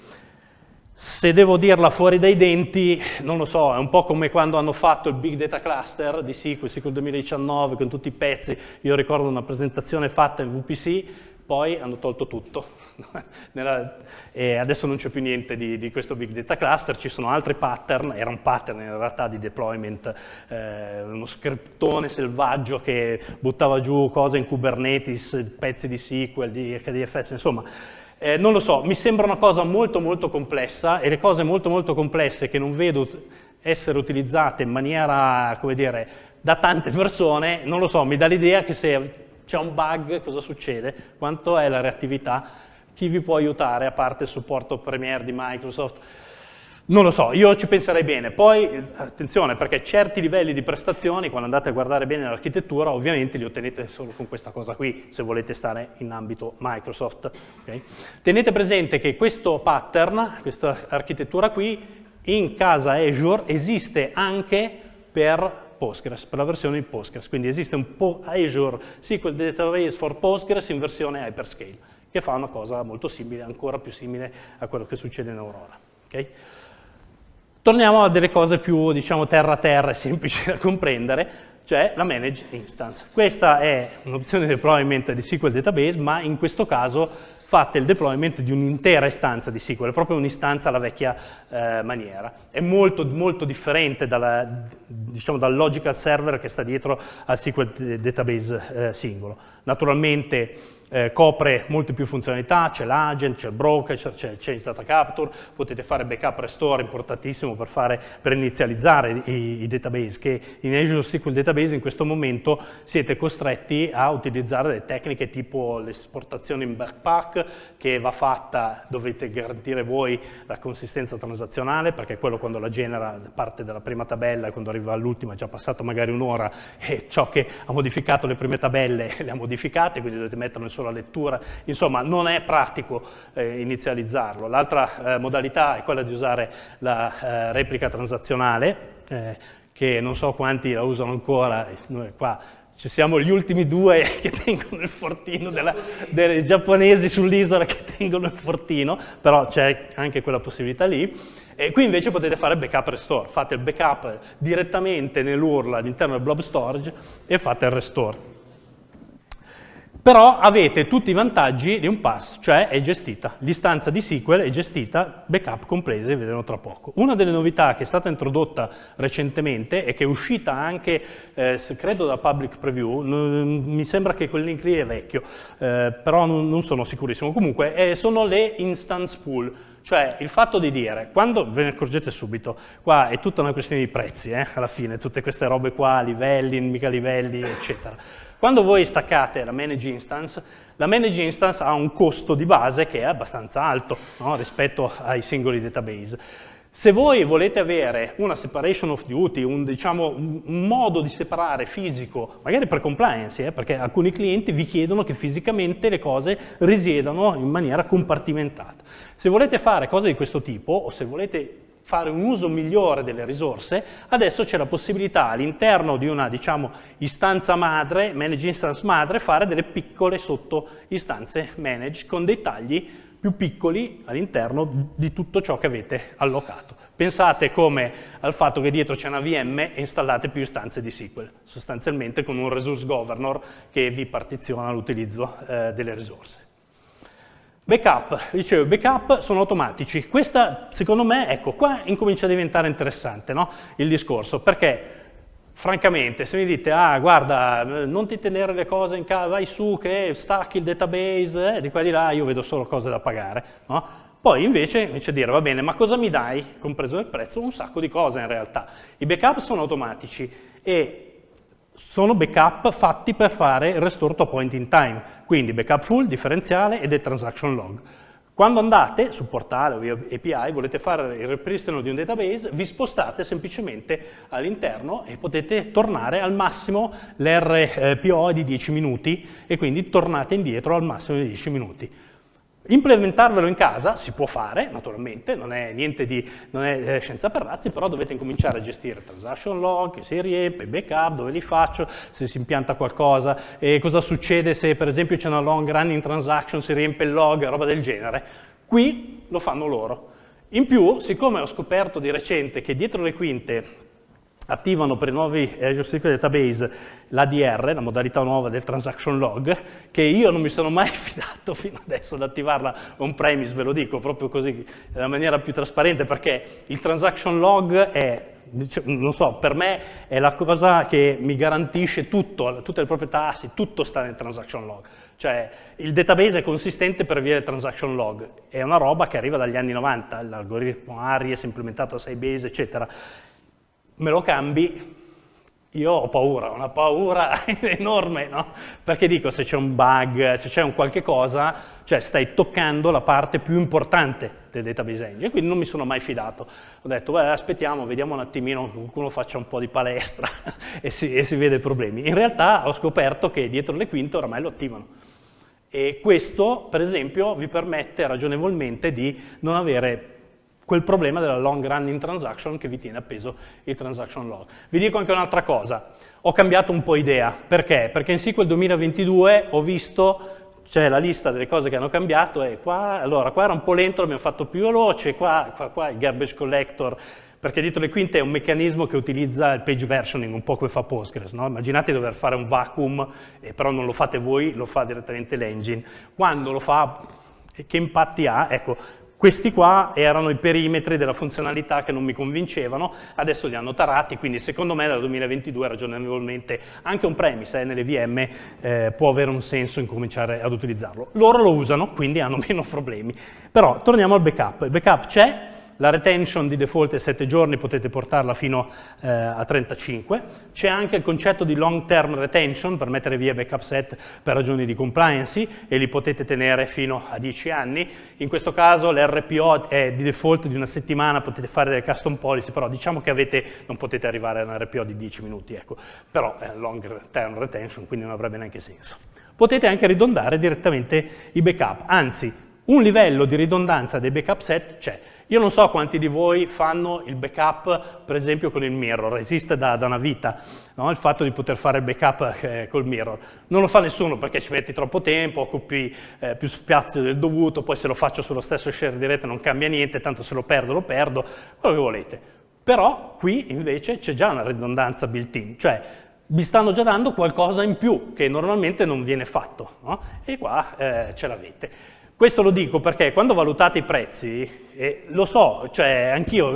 Se devo dirla fuori dai denti, non lo so, è un po' come quando hanno fatto il Big Data Cluster di SQL 2019 con tutti i pezzi. Io ricordo una presentazione fatta in VPC, poi hanno tolto tutto. E adesso non c'è più niente di questo Big Data Cluster, ci sono altri pattern, era un pattern in realtà di deployment, uno scriptone selvaggio che buttava giù cose in Kubernetes, pezzi di SQL, di HDFS, insomma. Non lo so, mi sembra una cosa molto molto complessa, e le cose molto molto complesse che non vedo essere utilizzate in maniera, come dire, da tante persone, non lo so, mi dà l'idea che se c'è un bug cosa succede, quanto è la reattività, chi vi può aiutare a parte il supporto Premier di Microsoft. Non lo so, io ci penserei bene. Poi, attenzione, perché certi livelli di prestazioni, quando andate a guardare bene l'architettura, ovviamente li ottenete solo con questa cosa qui, se volete stare in ambito Microsoft. Okay? Tenete presente che questo pattern, questa architettura qui, in casa Azure esiste anche per Postgres, per la versione di Postgres. Quindi esiste un Azure SQL Database for Postgres in versione hyperscale, che fa una cosa molto simile, ancora più simile a quello che succede in Aurora. Okay? Torniamo a delle cose più, diciamo, terra-terra e semplici da comprendere, cioè la Managed Instance. Questa è un'opzione di deployment di SQL Database, ma in questo caso fate il deployment di un'intera istanza di SQL, proprio un'istanza alla vecchia maniera. È molto, molto differente diciamo, dal logical server che sta dietro al SQL Database singolo. Naturalmente copre molte più funzionalità, c'è l'agent, c'è il broker, c'è il change data capture, potete fare backup restore, importantissimo per inizializzare i database, che in Azure SQL Database in questo momento siete costretti a utilizzare delle tecniche tipo l'esportazione in backpack, che va fatta, dovete garantire voi la consistenza transazionale, perché quello quando la genera parte dalla prima tabella e quando arriva all'ultima è già passato magari un'ora e ciò che ha modificato le prime tabelle le ha modificate, quindi dovete metterlo in sola lettura, insomma non è pratico inizializzarlo. L'altra modalità è quella di usare la replica transazionale, che non so quanti la usano ancora, noi qua ci siamo gli ultimi due che tengono il fortino, dei giapponesi sull'isola che tengono il fortino, però c'è anche quella possibilità lì. E qui invece potete fare backup restore, fate il backup direttamente nell'URL all'interno del blob storage e fate il restore. Però avete tutti i vantaggi di un PaaS, cioè è gestita. L'istanza di SQL è gestita, backup comprese, vedremo tra poco. Una delle novità che è stata introdotta recentemente e che è uscita anche, credo, da public preview, mi sembra che quel link lì è vecchio, però non sono sicurissimo. Comunque, sono le instance pool, cioè il fatto di dire, quando ve ne accorgete subito, qua è tutta una questione di prezzi, alla fine, tutte queste robe qua, livelli, mica livelli, eccetera. Quando voi staccate la Managed Instance ha un costo di base che è abbastanza alto, no, rispetto ai singoli database. Se voi volete avere una separation of duty, un modo di separare fisico, magari per compliance, perché alcuni clienti vi chiedono che fisicamente le cose risiedano in maniera compartimentata. Se volete fare cose di questo tipo, o se volete fare un uso migliore delle risorse, adesso c'è la possibilità all'interno di una, diciamo, istanza madre, Managed Instance madre, fare delle piccole sotto istanze manage con dei tagli più piccoli all'interno di tutto ciò che avete allocato. Pensate come al fatto che dietro c'è una VM e installate più istanze di SQL, sostanzialmente con un resource governor che vi partiziona l'utilizzo delle risorse. Backup, dicevo, i backup sono automatici. Questa, secondo me, ecco, qua incomincia a diventare interessante, no? Il discorso, perché francamente, se mi dite, ah, guarda, non ti tenere le cose in casa, vai su che stacchi il database, di qua e di là, io vedo solo cose da pagare, no? Poi invece dire, va bene, ma cosa mi dai, compreso il prezzo? Un sacco di cose in realtà. I backup sono automatici e sono backup fatti per fare il restore to point in time, quindi backup full, differenziale ed è transaction log. Quando andate sul portale o via API, volete fare il ripristino di un database, vi spostate semplicemente all'interno e potete tornare al massimo, l'RPO è di 10 minuti e quindi tornate indietro al massimo di 10 minuti. Implementarvelo in casa si può fare, naturalmente, non è niente non è scienza per razzi, però dovete incominciare a gestire transaction log, che si riempie, backup, dove li faccio, se si impianta qualcosa, e cosa succede se per esempio c'è una long running transaction, si riempie il log, roba del genere. Qui lo fanno loro. In più, siccome ho scoperto di recente che dietro le quinte attivano per i nuovi Azure SQL Database l'ADR, la modalità nuova del transaction log, che io non mi sono mai fidato fino adesso ad attivarla on-premise, ve lo dico proprio così, nella maniera più trasparente, perché il transaction log è, non so, per me è la cosa che mi garantisce tutto, tutte le proprietà ASI, tutto sta nel transaction log. Cioè il database è consistente per via del transaction log, è una roba che arriva dagli anni 90, l'algoritmo ARIES implementato a Sybase, eccetera. Me lo cambi, io ho paura, una paura enorme, no? Perché dico, se c'è un bug, se c'è un qualche cosa, cioè stai toccando la parte più importante del database engine, quindi non mi sono mai fidato. Ho detto, beh, aspettiamo, vediamo un attimino, qualcuno faccia un po' di palestra e si vede i problemi. In realtà ho scoperto che dietro le quinte oramai lo attivano. E questo, per esempio, vi permette ragionevolmente di non avere quel problema della long running transaction che vi tiene appeso il transaction log. Vi dico anche un'altra cosa, ho cambiato un po' idea, perché? Perché in SQL 2022 ho visto, c'è la lista delle cose che hanno cambiato e qua, allora, qua era un po' lento, l'abbiamo fatto più veloce, qua il garbage collector, perché dietro le quinte è un meccanismo che utilizza il page versioning, un po' come fa Postgres, no? Immaginate di dover fare un vacuum, però non lo fate voi, lo fa direttamente l'engine. Quando lo fa, che impatti ha? Ecco, questi qua erano i perimetri della funzionalità che non mi convincevano, adesso li hanno tarati, quindi secondo me dal 2022 ragionevolmente anche un premise nelle VM può avere un senso incominciare ad utilizzarlo. Loro lo usano, quindi hanno meno problemi. Però torniamo al backup. Il backup c'è, la retention di default è 7 giorni, potete portarla fino a 35. C'è anche il concetto di long term retention per mettere via backup set per ragioni di compliance e li potete tenere fino a 10 anni. In questo caso l'RPO è di default di una settimana, potete fare delle custom policy, però diciamo che non potete arrivare a un RPO di 10 minuti, ecco. Però è long term retention, quindi non avrebbe neanche senso. Potete anche ridondare direttamente i backup, anzi un livello di ridondanza dei backup set c'è. Io non so quanti di voi fanno il backup, per esempio, con il mirror, esiste da una vita, no? Il fatto di poter fare il backup col mirror. Non lo fa nessuno perché ci metti troppo tempo, occupi più spazio del dovuto, poi se lo faccio sullo stesso share di rete non cambia niente, tanto se lo perdo, quello che volete. Però qui invece c'è già una ridondanza built-in, cioè vi stanno già dando qualcosa in più che normalmente non viene fatto, no? E qua ce l'avete. Questo lo dico perché quando valutate i prezzi, lo so, cioè anch'io,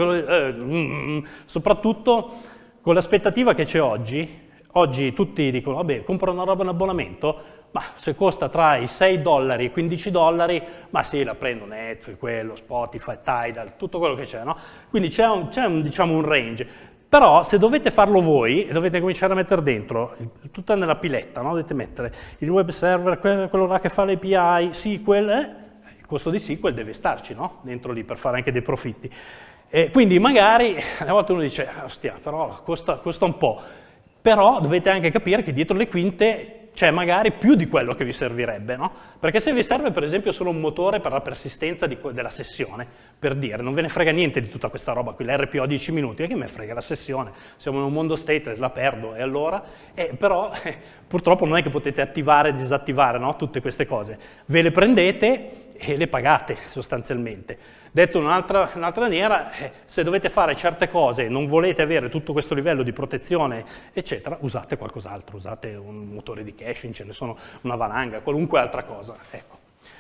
soprattutto con l'aspettativa che c'è oggi tutti dicono, vabbè, compro una roba in abbonamento, ma se costa tra i $6 e i $15, ma sì, la prendo Netflix, quello, Spotify, Tidal, tutto quello che c'è, no? Quindi c'è diciamo, un range. Però se dovete farlo voi, e dovete cominciare a mettere dentro, tutta nella piletta, no? Dovete mettere il web server, quello là che fa le API, SQL, il costo di SQL deve starci, no? Dentro lì per fare anche dei profitti. E quindi magari, a volte uno dice, ostia, però costa un po'. Però dovete anche capire che dietro le quinte c'è magari più di quello che vi servirebbe, no? Perché se vi serve per esempio solo un motore per la persistenza della sessione, per dire, non ve ne frega niente di tutta questa roba qui, l'RPO a 10 minuti, che me frega la sessione, siamo in un mondo stateless, la perdo, e allora? Però purtroppo non è che potete attivare e disattivare, no? Tutte queste cose, ve le prendete e le pagate sostanzialmente. Detto in un'altra maniera, se dovete fare certe cose e non volete avere tutto questo livello di protezione, eccetera, usate qualcos'altro, usate un motore di caching, ce ne sono una valanga, qualunque altra cosa. Ecco.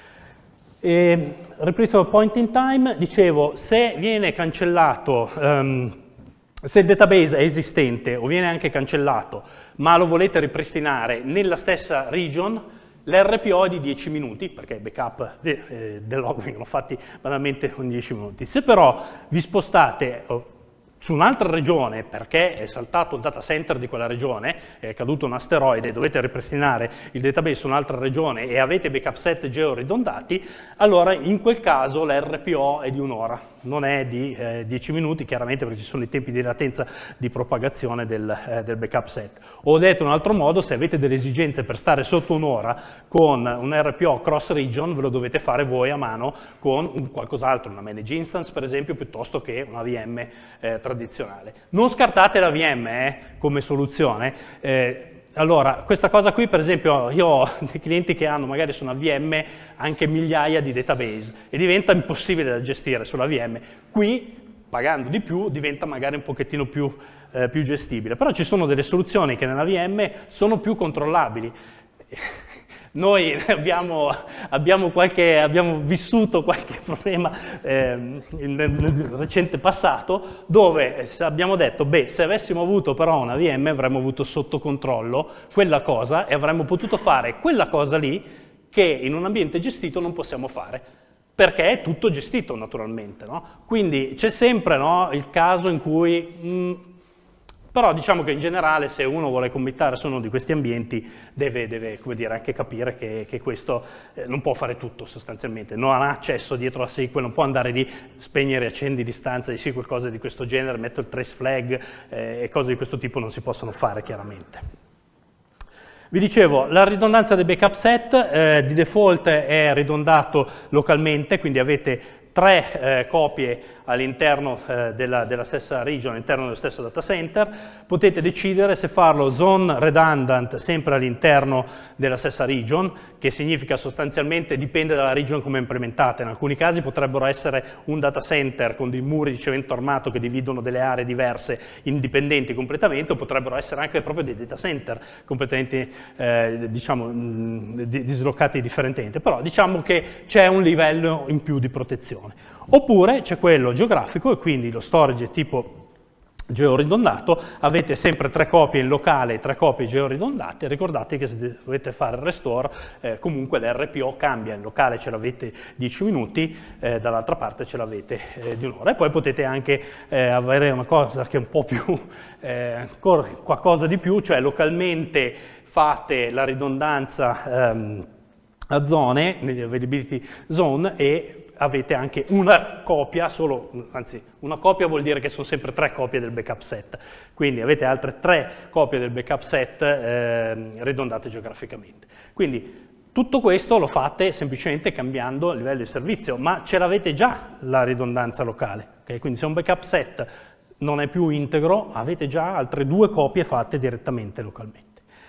Repristino point in time, dicevo, se viene cancellato, se il database è esistente o viene anche cancellato, ma lo volete ripristinare nella stessa region, l'RPO è di 10 minuti, perché i backup del log vengono fatti banalmente con 10 minuti. Se però vi spostate su un'altra regione perché è saltato il data center di quella regione, è caduto un asteroide e dovete ripristinare il database su un'altra regione e avete backup set georidondati, allora in quel caso l'RPO è di un'ora, non è di 10 minuti, chiaramente perché ci sono i tempi di latenza di propagazione del backup set. O detto in un altro modo, se avete delle esigenze per stare sotto un'ora con un RPO cross region, ve lo dovete fare voi a mano con qualcos'altro, una managed instance per esempio, piuttosto che una VM tradizionale. Non scartate la VM come soluzione. Allora, questa cosa qui, per esempio, io ho dei clienti che hanno magari su una VM anche migliaia di database e diventa impossibile da gestire sulla VM. Qui pagando di più diventa magari un pochettino più gestibile. Però ci sono delle soluzioni che nella VM sono più controllabili. Noi abbiamo vissuto qualche problema nel recente passato dove abbiamo detto, beh, se avessimo avuto però una VM avremmo avuto sotto controllo quella cosa e avremmo potuto fare quella cosa lì che in un ambiente gestito non possiamo fare, perché è tutto gestito naturalmente, no? Quindi c'è sempre, no, il caso in cui... Però diciamo che in generale se uno vuole committare su uno di questi ambienti deve come dire, anche capire che questo non può fare tutto sostanzialmente, non ha accesso dietro a SQL, non può andare lì, spegnere, accendi distanza di SQL, cose di questo genere, metto il trace flag e cose di questo tipo non si possono fare chiaramente. Vi dicevo, la ridondanza del backup set di default è ridondato localmente, quindi avete 3 copie all'interno della stessa region, all'interno dello stesso data center. Potete decidere se farlo zone redundant sempre all'interno della stessa region, che significa sostanzialmente dipende dalla region come è implementata. In alcuni casi potrebbero essere un data center con dei muri di cemento armato che dividono delle aree diverse indipendenti completamente, o potrebbero essere anche proprio dei data center completamente diciamo, dislocati differentemente. Però diciamo che c'è un livello in più di protezione. Oppure c'è quello geografico e quindi lo storage è tipo georidondato, avete sempre 3 copie in locale e 3 copie georidondate. Ricordate che se dovete fare il restore comunque l'RPO cambia, in locale ce l'avete 10 minuti, dall'altra parte ce l'avete di un'ora. E poi potete anche avere una cosa che è un po' più, qualcosa di più, cioè localmente fate la ridondanza a zone, negli availability zone, e avete anche una copia, anzi una copia vuol dire che sono sempre 3 copie del backup set, quindi avete altre 3 copie del backup set ridondate geograficamente. Quindi tutto questo lo fate semplicemente cambiando il livello di servizio, ma ce l'avete già la ridondanza locale, okay? Quindi se un backup set non è più integro, avete già altre 2 copie fatte direttamente localmente.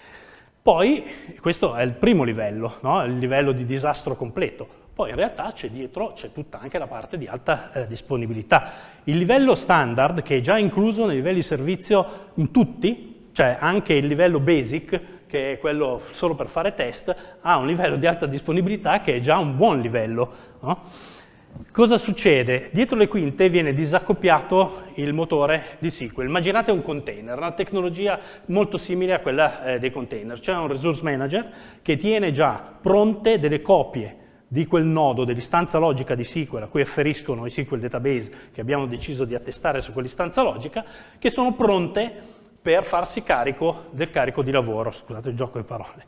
Poi, questo è il primo livello, no? Il livello di disastro completo. Poi in realtà dietro c'è tutta anche la parte di alta disponibilità. Il livello standard, che è già incluso nei livelli di servizio in tutti, cioè anche il livello basic, che è quello solo per fare test, ha un livello di alta disponibilità che è già un buon livello, no? Cosa succede? Dietro le quinte viene disaccoppiato il motore di SQL. Immaginate un container, una tecnologia molto simile a quella dei container. C'è un resource manager che tiene già pronte delle copie di quel nodo dell'istanza logica di SQL a cui afferiscono i SQL database che abbiamo deciso di attestare su quell'istanza logica, che sono pronte per farsi carico del carico di lavoro. Scusate il gioco di parole.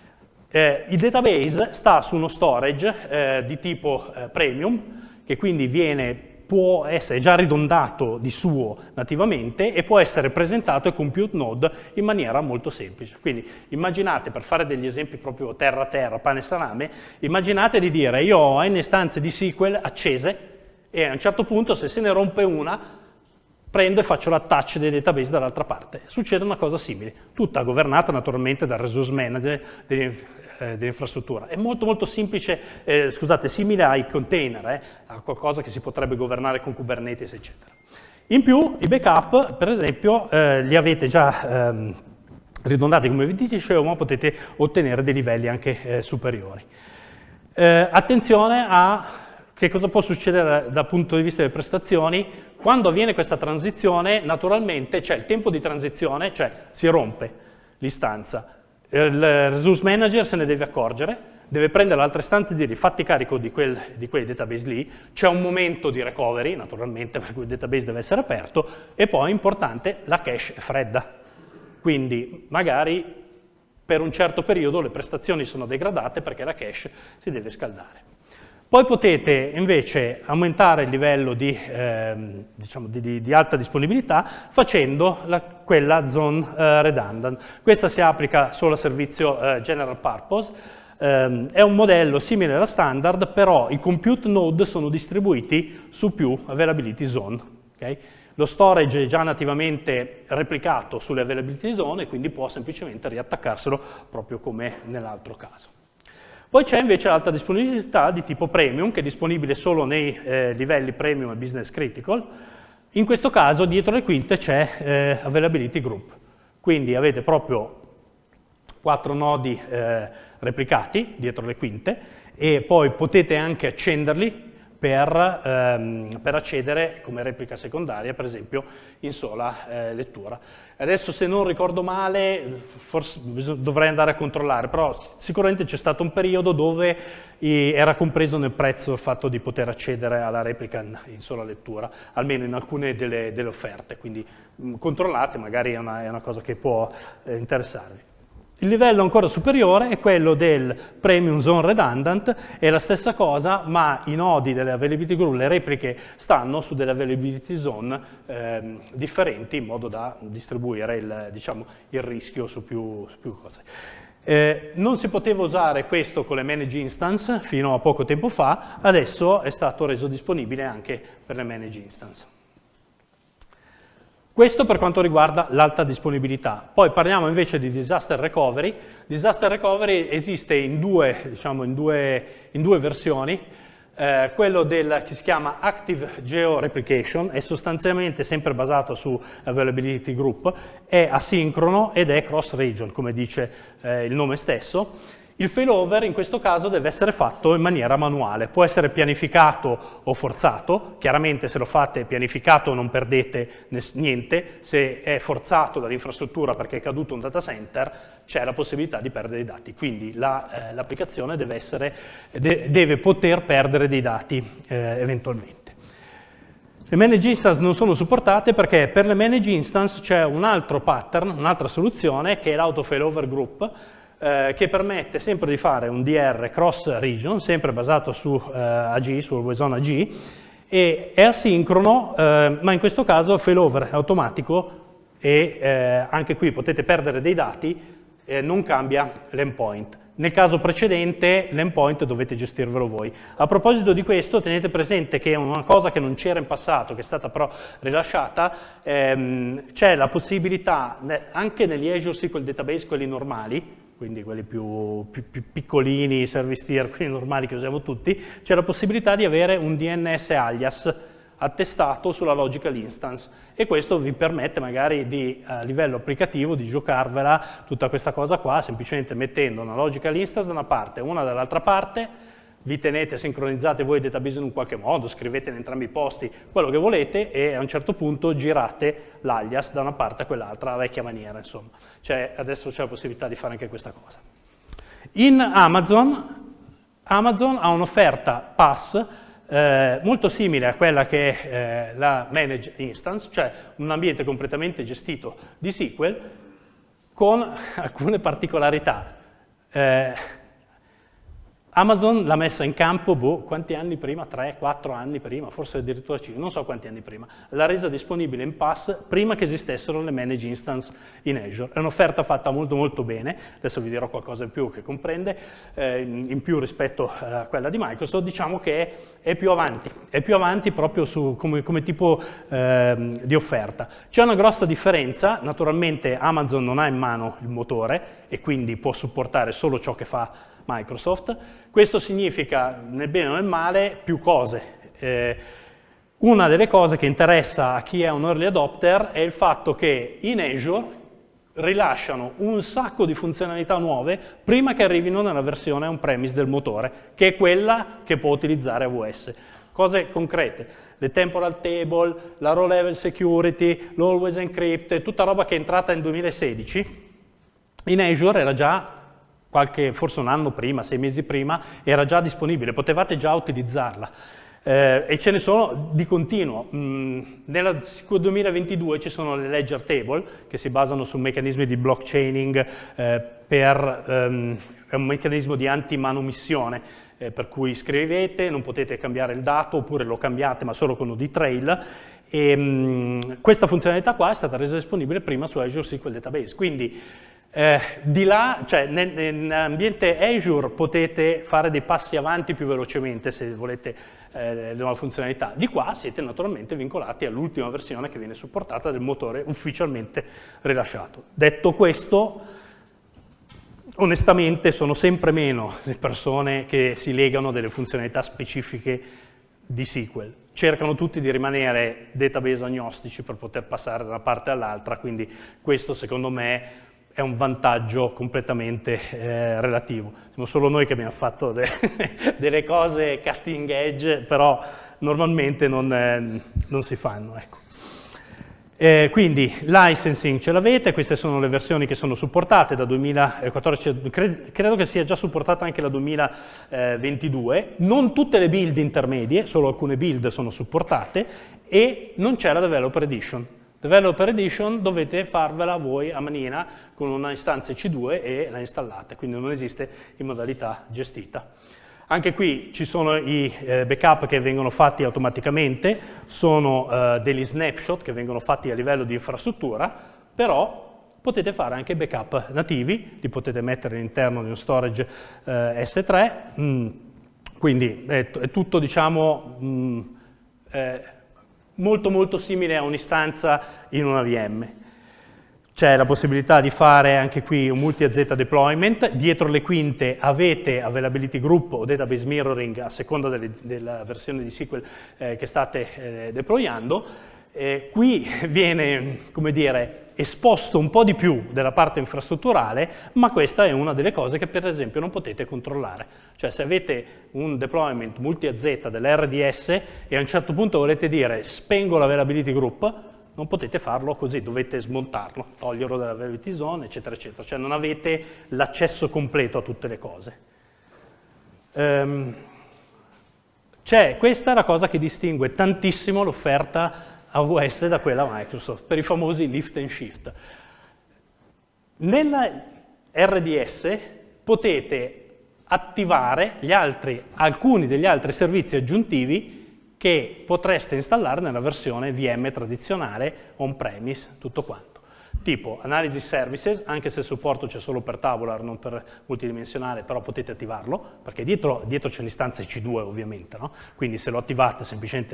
Il database sta su uno storage di tipo premium, che quindi può essere già ridondato di suo nativamente e può essere presentato ai compute node in maniera molto semplice. Quindi immaginate, per fare degli esempi proprio terra a terra, pane e salame, immaginate di dire io ho n istanze di SQL accese e a un certo punto se se ne rompe una prendo e faccio l'attach dei database dall'altra parte. Succede una cosa simile, tutta governata naturalmente dal resource manager dell'infrastruttura. È molto molto semplice, simile ai container, a qualcosa che si potrebbe governare con Kubernetes, eccetera. In più, i backup, per esempio, li avete già ridondati, come vi dicevo, ma potete ottenere dei livelli anche superiori. Attenzione a che cosa può succedere dal punto di vista delle prestazioni. Quando avviene questa transizione, naturalmente c'è il tempo di transizione, cioè si rompe l'istanza. Il resource manager se ne deve accorgere, deve prendere l'altra istanza e dire fatti carico di quei database lì, c'è un momento di recovery, naturalmente, per cui il database deve essere aperto, e poi, importante, la cache è fredda. Quindi magari per un certo periodo le prestazioni sono degradate perché la cache si deve scaldare. Poi potete invece aumentare il livello di alta disponibilità facendo quella zone redundant. Questa si applica solo al servizio general purpose. È un modello simile alla standard, però i compute node sono distribuiti su più availability zone. Okay? Lo storage è già nativamente replicato sulle availability zone e quindi può semplicemente riattaccarselo proprio come nell'altro caso. Poi c'è invece l'alta disponibilità di tipo premium, che è disponibile solo nei livelli premium e business critical. In questo caso dietro le quinte c'è Availability Group, quindi avete proprio 4 nodi replicati dietro le quinte e poi potete anche accenderli per accedere come replica secondaria, per esempio, in sola lettura. Adesso, se non ricordo male, forse dovrei andare a controllare, però sicuramente c'è stato un periodo dove era compreso nel prezzo il fatto di poter accedere alla replica in sola lettura, almeno in alcune delle offerte, quindi controllate, magari è una cosa che può interessarvi. Il livello ancora superiore è quello del Premium Zone Redundant, è la stessa cosa, ma i nodi delle Availability Group, le repliche, stanno su delle Availability Zone differenti, in modo da distribuire il rischio su più cose. Non si poteva usare questo con le Manage Instance fino a poco tempo fa, adesso è stato reso disponibile anche per le Manage Instance. Questo per quanto riguarda l'alta disponibilità. Poi parliamo invece di Disaster Recovery. Disaster Recovery esiste in due versioni. Quello che si chiama Active Geo Replication è sostanzialmente sempre basato su Availability Group, è asincrono ed è cross-region, come dice il nome stesso. Il failover in questo caso deve essere fatto in maniera manuale, può essere pianificato o forzato, chiaramente se lo fate pianificato non perdete niente, se è forzato dall'infrastruttura perché è caduto un data center c'è la possibilità di perdere i dati, quindi l'applicazione deve poter perdere dei dati eventualmente. Le manage instance non sono supportate perché per le manage instance c'è un altro pattern, un'altra soluzione che è l'auto failover group, che permette sempre di fare un DR cross region, sempre basato su AG, su Always On AG, e è asincrono, ma in questo caso il failover è automatico e anche qui potete perdere dei dati, non cambia l'endpoint. Nel caso precedente l'endpoint dovete gestirvelo voi. A proposito di questo tenete presente che è una cosa che non c'era in passato, che è stata però rilasciata, c'è la possibilità anche negli Azure SQL Database, quelli normali, quindi quelli più piccolini, service tier, quelli normali che usiamo tutti, c'è la possibilità di avere un DNS alias attestato sulla logical instance e questo vi permette magari a livello applicativo di giocarvela tutta questa cosa qua, semplicemente mettendo una logical instance da una parte e una dall'altra parte, vi tenete, sincronizzate voi il database in un qualche modo, scrivete in entrambi i posti quello che volete e a un certo punto girate l'alias da una parte a quell'altra, la vecchia maniera, insomma. Adesso c'è la possibilità di fare anche questa cosa. In Amazon ha un'offerta PaaS molto simile a quella che è la Managed Instance, cioè un ambiente completamente gestito di SQL con alcune particolarità. Amazon l'ha messa in campo, quanti anni prima? 3, 4 anni prima, forse addirittura 5, non so quanti anni prima. L'ha resa disponibile in PaaS prima che esistessero le Managed Instance in Azure. È un'offerta fatta molto molto bene, adesso vi dirò qualcosa in più che comprende, in più rispetto a quella di Microsoft, diciamo che è più avanti proprio come tipo di offerta. C'è una grossa differenza, naturalmente Amazon non ha in mano il motore e quindi può supportare solo ciò che fa Microsoft. Questo significa, nel bene o nel male, più cose. Una delle cose che interessa a chi è un early adopter è il fatto che in Azure rilasciano un sacco di funzionalità nuove prima che arrivino nella versione on-premise del motore, che è quella che può utilizzare AWS. Cose concrete, le temporal table, la row level security, l'always encrypt, tutta roba che è entrata nel 2016, in Azure era già forse un anno prima, 6 mesi prima, era già disponibile, potevate già utilizzarla. E ce ne sono di continuo. Nel 2022 ci sono le ledger table che si basano su meccanismi di blockchaining è un meccanismo di anti-manomissione per cui scrivete, non potete cambiare il dato oppure lo cambiate ma solo con UD trail e questa funzionalità qua è stata resa disponibile prima su Azure SQL Database, quindi di là, cioè nell'ambiente Azure potete fare dei passi avanti più velocemente se volete le nuove funzionalità. Di qua siete naturalmente vincolati all'ultima versione che viene supportata del motore ufficialmente rilasciato. Detto questo, onestamente sono sempre meno le persone che si legano delle funzionalità specifiche di SQL. cercano tutti di rimanere database agnostici per poter passare da una parte all'altra, quindi questo secondo me è un vantaggio completamente relativo. Siamo solo noi che abbiamo fatto delle cose cutting edge, però normalmente non si fanno. Ecco. Quindi licensing ce l'avete, queste sono le versioni che sono supportate da 2014, credo che sia già supportata anche la 2022, non tutte le build intermedie, solo alcune build sono supportate e non c'è la Developer Edition. Developer Edition dovete farvela voi a manina con una istanza EC2 e la installate, quindi non esiste in modalità gestita. Anche qui ci sono i backup che vengono fatti automaticamente, sono degli snapshot che vengono fatti a livello di infrastruttura, però potete fare anche backup nativi, li potete mettere all'interno di uno storage S3, quindi è tutto diciamo molto molto simile a un'istanza in una VM. C'è la possibilità di fare anche qui un multi-AZ deployment, dietro le quinte avete availability group o database mirroring a seconda della versione di SQL che state deployando. Qui viene, come dire, esposto un po' di più della parte infrastrutturale, ma questa è una delle cose che per esempio non potete controllare. Cioè se avete un deployment multi-AZ dell'RDS e a un certo punto volete dire spengo l'availability group, non potete farlo così, dovete smontarlo, toglierlo dalla availability zone, eccetera, eccetera. Cioè non avete l'accesso completo a tutte le cose. Questa è la cosa che distingue tantissimo l'offerta AWS da quella Microsoft, per i famosi lift and shift. Nella RDS potete attivare alcuni degli altri servizi aggiuntivi che potreste installare nella versione VM tradizionale on-premise, tutto quanto. Tipo Analysis Services, anche se il supporto c'è solo per tabular, non per multidimensionale, però potete attivarlo, perché dietro c'è l'istanza EC2 ovviamente, no? Quindi se lo attivate semplicemente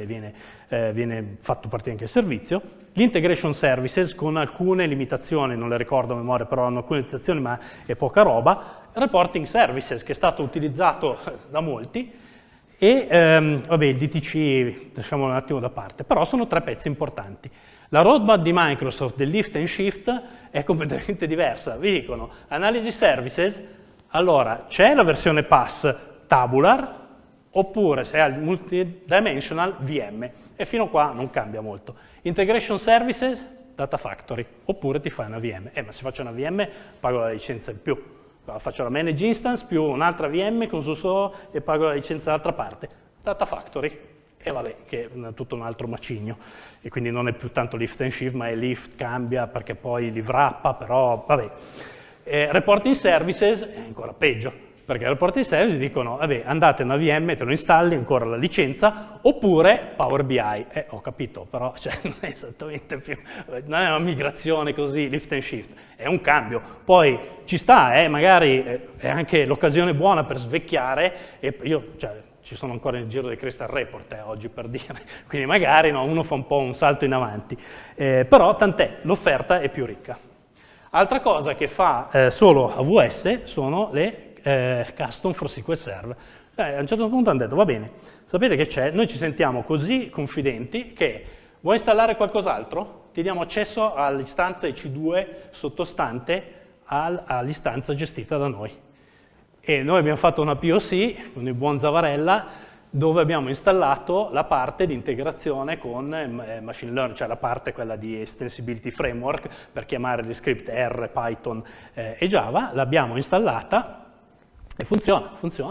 viene fatto partire anche il servizio. L'Integration Services con alcune limitazioni, non le ricordo a memoria, però hanno alcune limitazioni, ma è poca roba. Reporting Services, che è stato utilizzato da molti, e vabbè, il DTC lasciamolo un attimo da parte, però sono tre pezzi importanti. La roadmap di Microsoft del lift and shift è completamente diversa. Vi dicono Analysis Services, allora c'è la versione pass tabular oppure se è multidimensional VM e fino a qua non cambia molto. Integration Services, Data Factory, oppure ti fai una VM. Ma se faccio una VM pago la licenza in più. Faccio la manage instance più un'altra VM con suo e pago la licenza dall'altra parte. Data Factory, e vabbè, che è tutto un altro macigno. E quindi non è più tanto lift and shift, ma è lift, cambia, perché poi li wrappa, però vabbè. Reporting Services è ancora peggio, perché reporting services dicono, vabbè, andate a una VM, te lo installi, ancora la licenza, oppure Power BI. Ho capito, però cioè, non è esattamente più, non è una migrazione così, lift and shift, è un cambio. Poi ci sta, magari è anche l'occasione buona per svecchiare, e io, cioè, ci sono ancora nel giro dei Crystal Report oggi per dire, quindi magari no, uno fa un po' un salto in avanti, però tant'è, l'offerta è più ricca. Altra cosa che fa solo AWS sono le custom for SQL Server. A un certo punto hanno detto, va bene, sapete che c'è? Noi ci sentiamo così confidenti che vuoi installare qualcos'altro? Ti diamo accesso all'istanza EC2 sottostante all'istanza gestita da noi. E noi abbiamo fatto una POC con il buon Zavarella, dove abbiamo installato la parte di integrazione con Machine Learning, cioè la parte quella di Extensibility Framework per chiamare gli script R, Python e Java, l'abbiamo installata e funziona.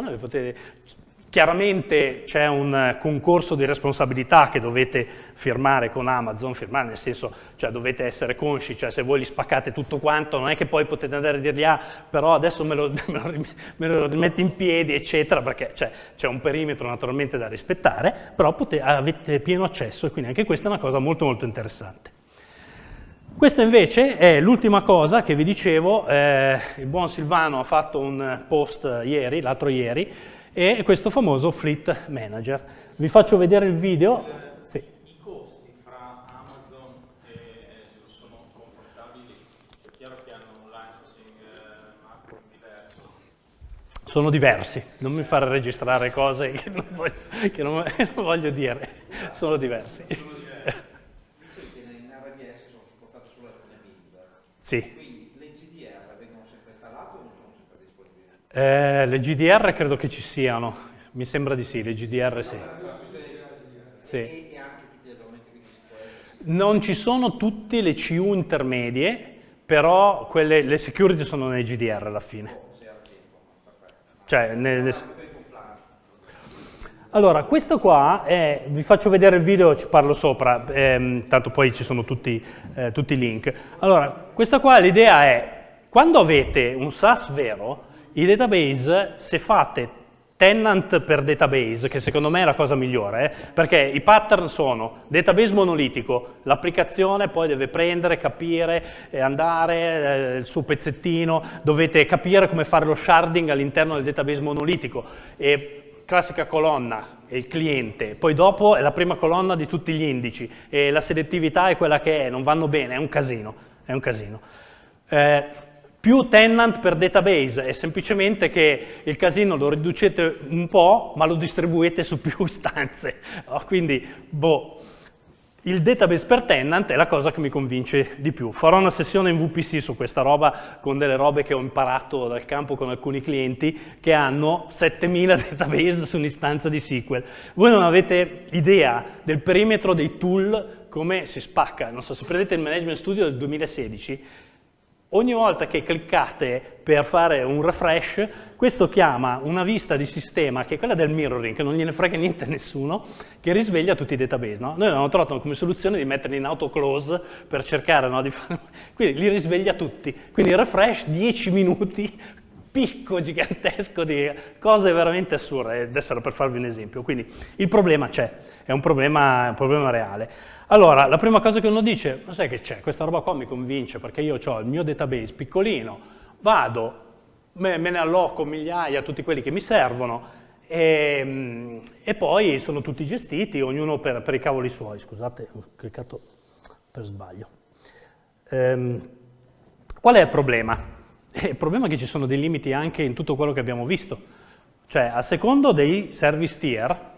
Chiaramente c'è un concorso di responsabilità che dovete firmare con Amazon, firmare nel senso, cioè dovete essere consci, cioè se voi li spaccate tutto quanto, non è che poi potete andare a dirgli, però adesso me lo rimetti in piedi, eccetera, perché c'è un perimetro naturalmente da rispettare, però avete pieno accesso e quindi anche questa è una cosa molto molto interessante. Questa invece è l'ultima cosa che vi dicevo, il buon Silvano ha fatto un post l'altro ieri, e questo famoso Fleet Manager. Vi faccio vedere il video. Sì. I costi fra Amazon e Azure sono confortabili? È chiaro che hanno un licensing macro diverso. Sono diversi, non mi fare registrare cose che non voglio dire. sono diversi. Dicevi che in RDS sono supportate solo alcune build. Sì. Quindi le GDR vengono sempre installate o non sono sempre disponibili? Le GDR credo che ci siano, mi sembra di sì, le GDR sì. Sì. E anche tutti gli aggiornamenti di sicurezza? Non ci sono tutte le CU intermedie, però le security sono nei GDR alla fine. Cioè, allora, questo qua è, vi faccio vedere il video, ci parlo sopra, tanto poi ci sono tutti i link. Allora, questa qua l'idea è, quando avete un SaaS vero, i database, se fate tenant per database, che secondo me è la cosa migliore, perché i pattern sono database monolitico, l'applicazione poi deve prendere, capire, andare il suo pezzettino, dovete capire come fare lo sharding all'interno del database monolitico, e classica colonna è il cliente, poi dopo è la prima colonna di tutti gli indici, e la selettività è quella che è, non vanno bene, è un casino, è un casino. Più tenant per database è semplicemente che il casino lo riducete un po', ma lo distribuite su più istanze. Quindi, boh, il database per tenant è la cosa che mi convince di più. Farò una sessione in VPC su questa roba, con delle robe che ho imparato dal campo con alcuni clienti che hanno 7000 database su un'istanza di SQL. Voi non avete idea del perimetro dei tool, come si spacca. Non so, se prendete il Management Studio del 2016, ogni volta che cliccate per fare un refresh, questo chiama una vista di sistema, che è quella del mirroring, che non gliene frega niente a nessuno, che risveglia tutti i database. No? Noi avevamo trovato come soluzione di metterli in autoclose per cercare, no, di fare... Quindi li risveglia tutti. Quindi refresh 10 minuti, picco gigantesco di cose veramente assurde. Adesso era per farvi un esempio. Quindi il problema c'è, è un problema reale. Allora, la prima cosa che uno dice, ma sai che c'è, questa roba qua mi convince perché io ho il mio database piccolino, vado, me ne alloco migliaia, tutti quelli che mi servono, e poi sono tutti gestiti, ognuno per i cavoli suoi. Scusate, ho cliccato per sbaglio. Qual è il problema? Il problema è che ci sono dei limiti anche in tutto quello che abbiamo visto. Cioè, a secondo dei service tier,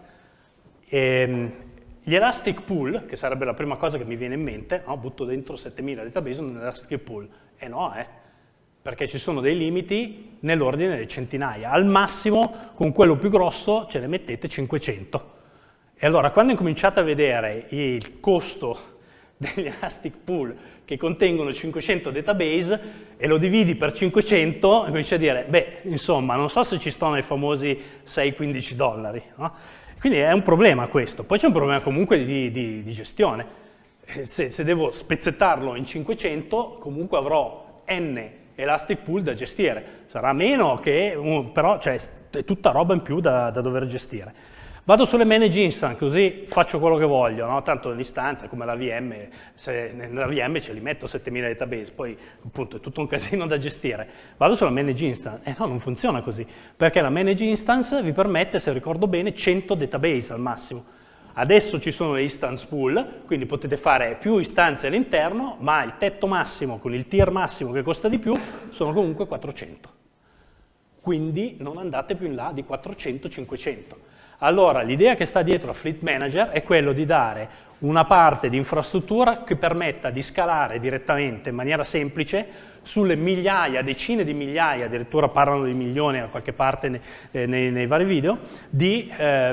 gli elastic pool, che sarebbe la prima cosa che mi viene in mente, no? Butto dentro 7000 database in un elastic pool. E no, perché ci sono dei limiti nell'ordine delle centinaia. Al massimo, con quello più grosso, ce ne mettete 500. E allora, quando incominciate a vedere il costo degli elastic pool che contengono 500 database e lo dividi per 500, cominci a dire, beh, insomma, non so se ci stanno i famosi 6-15 dollari, no? Quindi è un problema questo. Poi c'è un problema comunque di gestione. Se devo spezzettarlo in 500, comunque avrò n elastic pool da gestire. Sarà meno che, però cioè, è tutta roba in più da dover gestire. Vado sulle manage instance, così faccio quello che voglio, no? Tanto l'istanza, come la VM, se nella VM ce li metto 7000 database, poi appunto è tutto un casino da gestire. Vado sulla manage instance, no, non funziona così, perché la manage instance vi permette, se ricordo bene, 100 database al massimo. Adesso ci sono le instance pool, quindi potete fare più istanze all'interno, ma il tetto massimo con il tier massimo che costa di più sono comunque 400. Quindi non andate più in là di 400-500. Allora, l'idea che sta dietro a Fleet Manager è quello di dare una parte di infrastruttura che permetta di scalare direttamente in maniera semplice sulle migliaia, decine di migliaia, addirittura parlano di milioni da qualche parte nei vari video, di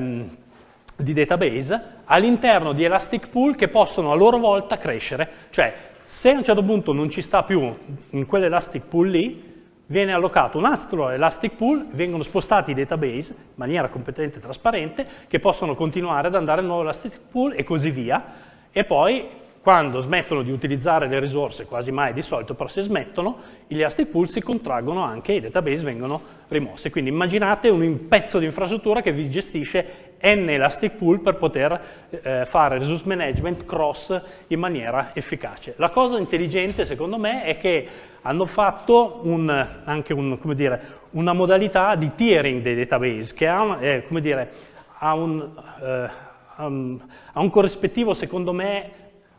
database all'interno di Elastic Pool che possono a loro volta crescere. Cioè, se a un certo punto non ci sta più in quell'Elastic Pool lì, viene allocato un altro Elastic Pool, vengono spostati i database in maniera completamente trasparente, che possono continuare ad andare al nuovo Elastic Pool e così via, e poi quando smettono di utilizzare le risorse, quasi mai di solito, però se smettono, gli Elastic Pool si contraggono anche e i database vengono rimossi. Quindi immaginate un pezzo di infrastruttura che vi gestisce n Elastic Pool per poter fare resource management cross in maniera efficace. La cosa intelligente, secondo me, è che hanno fatto anche una modalità di tiering dei database che ha un corrispettivo, secondo me,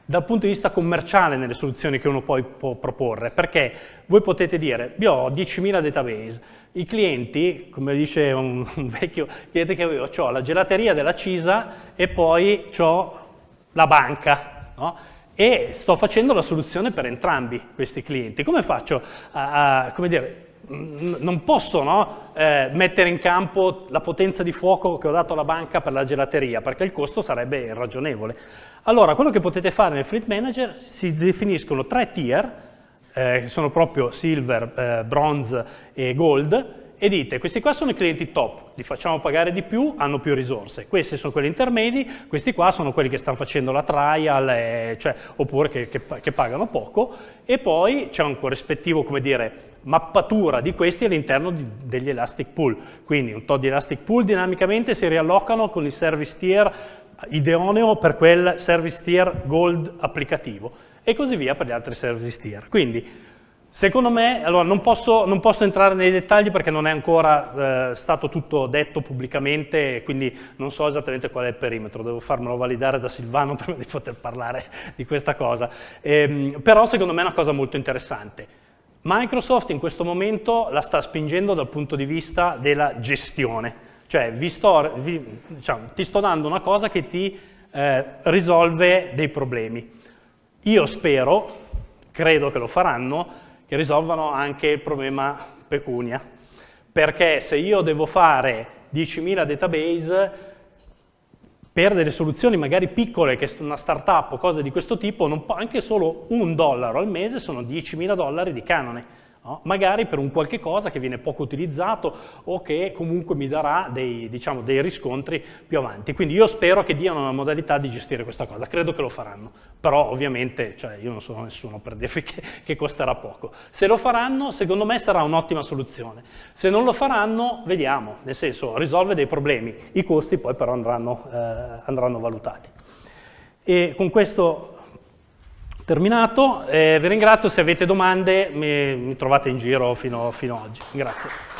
dal punto di vista commerciale nelle soluzioni che uno poi può proporre, perché voi potete dire, io ho 10.000 database, i clienti, come dice un vecchio cliente che avevo, ho la gelateria della Cisa e poi ho la banca, no? E sto facendo la soluzione per entrambi questi clienti. Come faccio come dire, non posso, no, mettere in campo la potenza di fuoco che ho dato alla banca per la gelateria, perché il costo sarebbe irragionevole. Allora, quello che potete fare nel Fleet Manager, si definiscono 3 tier, che sono proprio Silver, Bronze e Gold, e dite, questi qua sono i clienti top, li facciamo pagare di più, hanno più risorse. Questi sono quelli intermedi, questi qua sono quelli che stanno facendo la trial, oppure che pagano poco, e poi c'è un corrispettivo, come dire, mappatura di questi all'interno degli elastic pool. Quindi un tot di elastic pool dinamicamente si riallocano con il service tier idoneo per quel service tier gold applicativo, e così via per gli altri service tier. Quindi, secondo me, allora non posso entrare nei dettagli perché non è ancora stato tutto detto pubblicamente, quindi non so esattamente qual è il perimetro, devo farmelo validare da Silvano prima di poter parlare di questa cosa. Però secondo me è una cosa molto interessante. Microsoft in questo momento la sta spingendo dal punto di vista della gestione, cioè ti sto dando una cosa che ti risolve dei problemi. Io spero, credo che lo faranno, che risolvano anche il problema pecunia, perché se io devo fare 10.000 database per delle soluzioni magari piccole, che una startup o cose di questo tipo, anche solo $1 al mese sono $10.000 di canone, no? Magari per un qualche cosa che viene poco utilizzato o che comunque mi darà dei riscontri più avanti. Quindi io spero che diano una modalità di gestire questa cosa, credo che lo faranno, però ovviamente io non sono nessuno per dirvi che costerà poco. Se lo faranno, secondo me sarà un'ottima soluzione. Se non lo faranno, vediamo, nel senso risolve dei problemi, i costi poi però andranno valutati. E con questo terminato, vi ringrazio, se avete domande mi trovate in giro fino a oggi. Grazie.